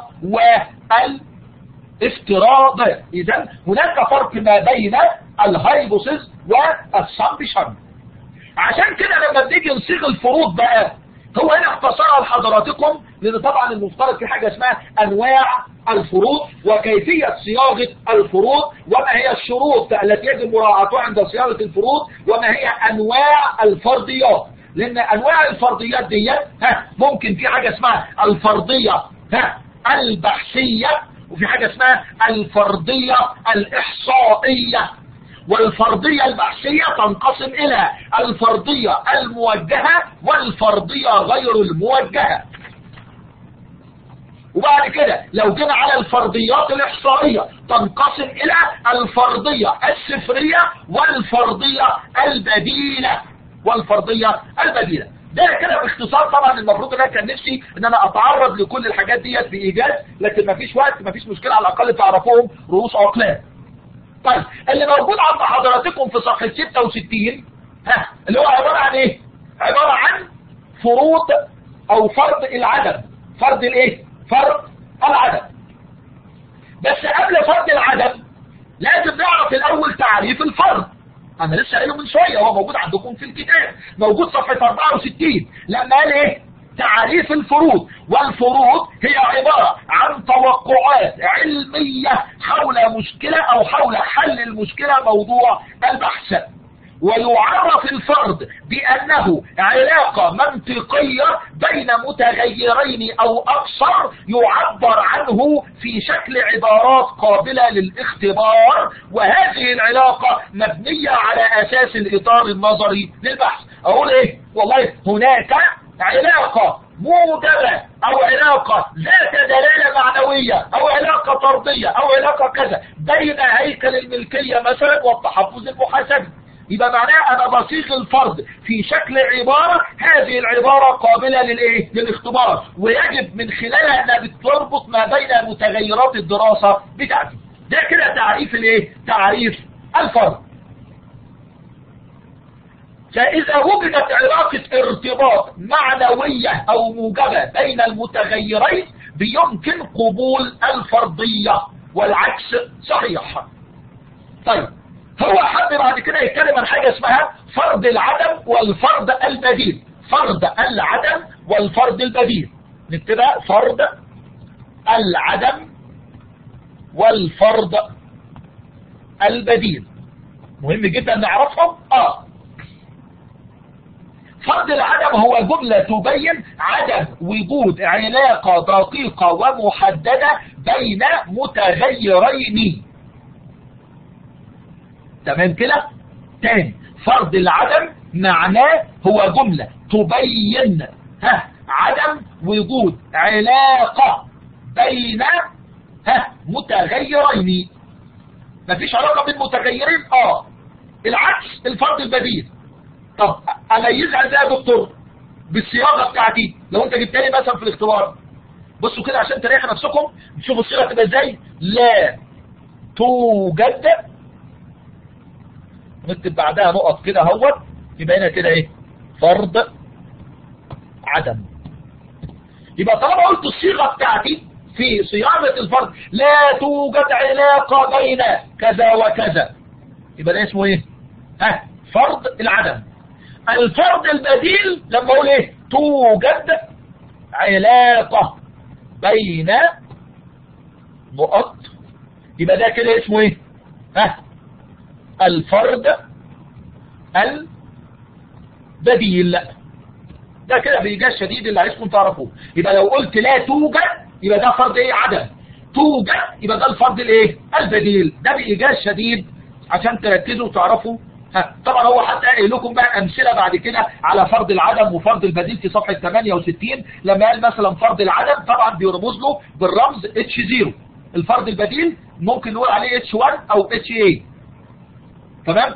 والافتراضات. اذا هناك فرق ما بين الهايبوثيس والسامبشن. عشان كده لما بنيجي نصيغ الفروض بقى، هو هنا اختصرها لحضراتكم، لان طبعا المفترض في حاجه اسمها انواع الفروض وكيفيه صياغه الفروض، وما هي الشروط التي يجب مراعاتها عند صياغه الفروض، وما هي انواع الفرضيات. لان انواع الفرضيات دي ممكن في حاجه اسمها الفرضيه البحثيه، وفي حاجه اسمها الفرضيه الاحصائيه. والفرضية البحثية تنقسم إلى الفرضية الموجهة والفرضية غير الموجهة. وبعد كده لو جينا على الفرضيات الإحصائية تنقسم إلى الفرضية السفرية والفرضية البديلة. ده كده باختصار. طبعا المفروض ان انا كان نفسي ان انا اتعرض لكل الحاجات ديت بإيجاز، لكن مفيش وقت، مفيش مشكلة، على الأقل تعرفوهم رؤوس أقلام. طيب اللي موجود عند حضراتكم في صفحة 66 اللي هو عبارة عن ايه؟ عبارة عن فروض او فرض العدم. فرض الايه؟ فرض العدم. بس قبل فرض العدم لازم نعرف الاول تعريف الفرض. انا لسه قايله من شوية، هو موجود عندكم في الكتاب، موجود صفحة 64 لما قال ايه؟ تعريف الفروض. والفروض هي عبارة عن توقعات علمية حول مشكلة او حول حل المشكلة موضوع البحث. ويعرف الفرض بأنه علاقة منطقية بين متغيرين أو أكثر يعبر عنه في شكل عبارات قابلة للاختبار، وهذه العلاقة مبنية على أساس الإطار النظري للبحث. أقول إيه؟ والله هناك علاقة موجبة أو علاقة ذات دلالة معنوية أو علاقة طردية أو علاقة كذا بين هيكل الملكية مثلا والتحفظ المحاسبي. يبقى معناه أنا بصيغ الفرض في شكل عبارة، هذه العبارة قابلة للإيه؟ للاختبار، ويجب من خلالها أنها بتربط ما بين متغيرات الدراسة بتاعتي. ده كده تعريف الإيه؟ تعريف الفرض. فإذا وجدت علاقة ارتباط معنوية أو موجبة بين المتغيرين بيمكن قبول الفرضية، والعكس صحيح. طيب هو حد بعد كده يتكلم عن حاجة اسمها فرض العدم والفرض البديل. فرض العدم والفرض البديل. نكتبها فرض العدم والفرض البديل، مهم جدا نعرفهم. فرض العدم هو جملة تبين عدم وجود علاقة دقيقة ومحددة بين متغيرين. تمام كده؟ تاني، فرض العدم معناه هو جملة تبين عدم وجود علاقة بين متغيرين. مفيش علاقة بين متغيرين. العكس الفرض البديل. طب اميزها ازاي يا دكتور؟ بالصياغه بتاعتي. لو انت جبت لي مثلا في الاختبار بصوا كده عشان تريحوا نفسكم، تشوفوا الصيغه تبقى ازاي. لا توجد، نكتب بعدها نقط كده اهوت، يبقى هنا كده ايه؟ فرض عدم. يبقى طالما قلت الصيغه بتاعتي في صياغه الفرض لا توجد علاقه بين كذا وكذا، يبقى ده اسمه ايه؟ فرض العدم. الفرض البديل لما اقول ايه؟ توجد علاقه بين نقط، يبقى ده كده اسمه ايه؟ الفرض البديل. ده كده بإيجاز شديد اللي عايزكم تعرفوه. يبقى لو قلت لا توجد يبقى ده فرض ايه؟ عدم. توجد يبقى ده الفرض الايه؟ البديل. ده بإيجاز شديد عشان تركزوا وتعرفوا. طبعا هو حتى قايل لكم بقى امثله بعد كده على فرض العدم وفرض البديل في صفحه 68 لما قال مثلا فرض العدم طبعا بيرمز له بالرمز H0. الفرض البديل ممكن نقول عليه H1 او HA. تمام؟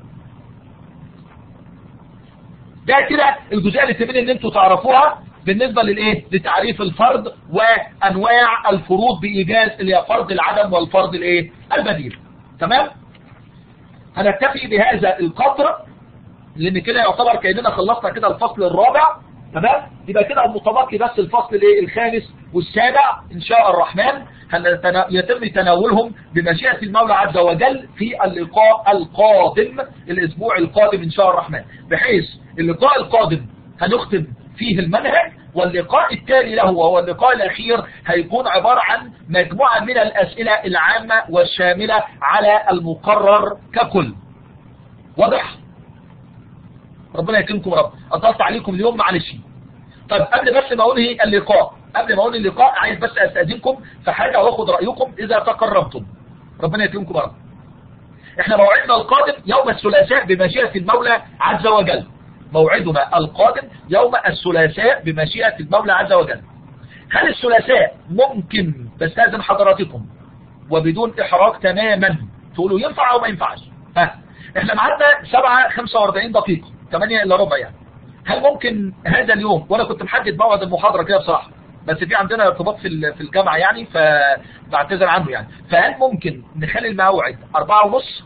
ده كده الجزئيه اللي تبين ان انتوا تعرفوها بالنسبه للايه؟ لتعريف الفرض وانواع الفروض بايجاز اللي هي فرض العدم والفرض الايه؟ البديل. تمام؟ هنكتفي بهذا القدر لان كده يعتبر كاننا خلصنا كده الفصل الرابع. تمام؟ يبقى كده المتبقي بس الفصل الايه؟ الخامس والسابع ان شاء الرحمن يتم تناولهم بمشيئة المولى عز وجل في اللقاء القادم، الاسبوع القادم ان شاء الرحمن، بحيث اللقاء القادم هنختم فيه المنهج، واللقاء التالي له وهو اللقاء الاخير هيكون عبارة عن مجموعة من الاسئلة العامة والشاملة على المقرر ككل. واضح؟ ربنا يكرمكم رب. اطلت عليكم اليوم معلش. طيب قبل بس ما اقول ايه اللقاء، قبل ما اقول اللقاء عايز بس استاذنكم في حاجه واخد رايكم اذا تقربتم. ربنا يكرمكم رب. احنا موعدنا القادم يوم الثلاثاء بمشيئه المولى عز وجل. موعدنا القادم يوم الثلاثاء بمشيئه المولى عز وجل. هل الثلاثاء ممكن بستاذن حضراتكم وبدون احراج تماما تقولوا ينفع او ما ينفعش؟ احنا معادنا 7:45 دقيقه 8 الا ربع يعني. هل ممكن هذا اليوم، وانا كنت محدد موعد المحاضره كده بصراحه بس في عندنا ارتباط في الجامعه يعني فبعتذر عنه يعني، فهل ممكن نخلي الموعد 4:30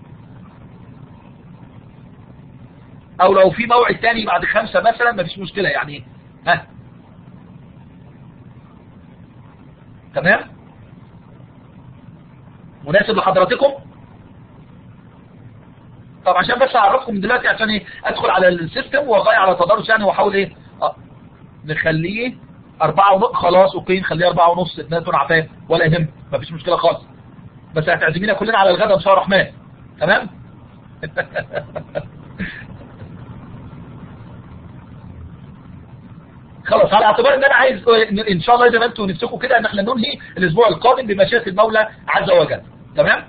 او لو في موعد تاني بعد 5 مثلا مفيش مشكله يعني؟ تمام؟ مناسب لحضراتكم؟ طب عشان بس اعرفكم من دلوقتي عشان ايه ادخل على السيستم واغير على تدرج يعني واحاول ايه نخليه 4:30 خلاص اوكي نخليه 4:30 اتنين عفان ولا يهم مفيش مشكله خالص، بس هتعزمينا كلنا على الغداء ان شاء الله الرحمن. تمام؟ خلاص على اعتبار ان انا عايز ان شاء الله زي ما انتم نفسكم كده ان احنا ننهي الاسبوع القادم بمشيئه المولى عز وجل. تمام؟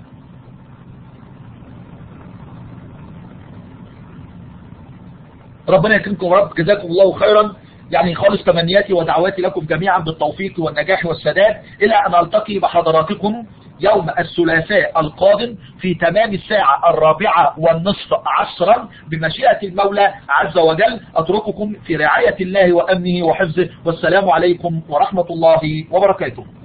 ربنا يكرمكم ورب. جزاكم الله خيرا. يعني خالص تمنياتي ودعواتي لكم جميعا بالتوفيق والنجاح والسداد الى ان التقي بحضراتكم يوم الثلاثاء القادم في تمام الساعة 4:15 عصرا بمشيئة المولى عز وجل. اترككم في رعاية الله وامنه وحفظه، والسلام عليكم ورحمة الله وبركاته.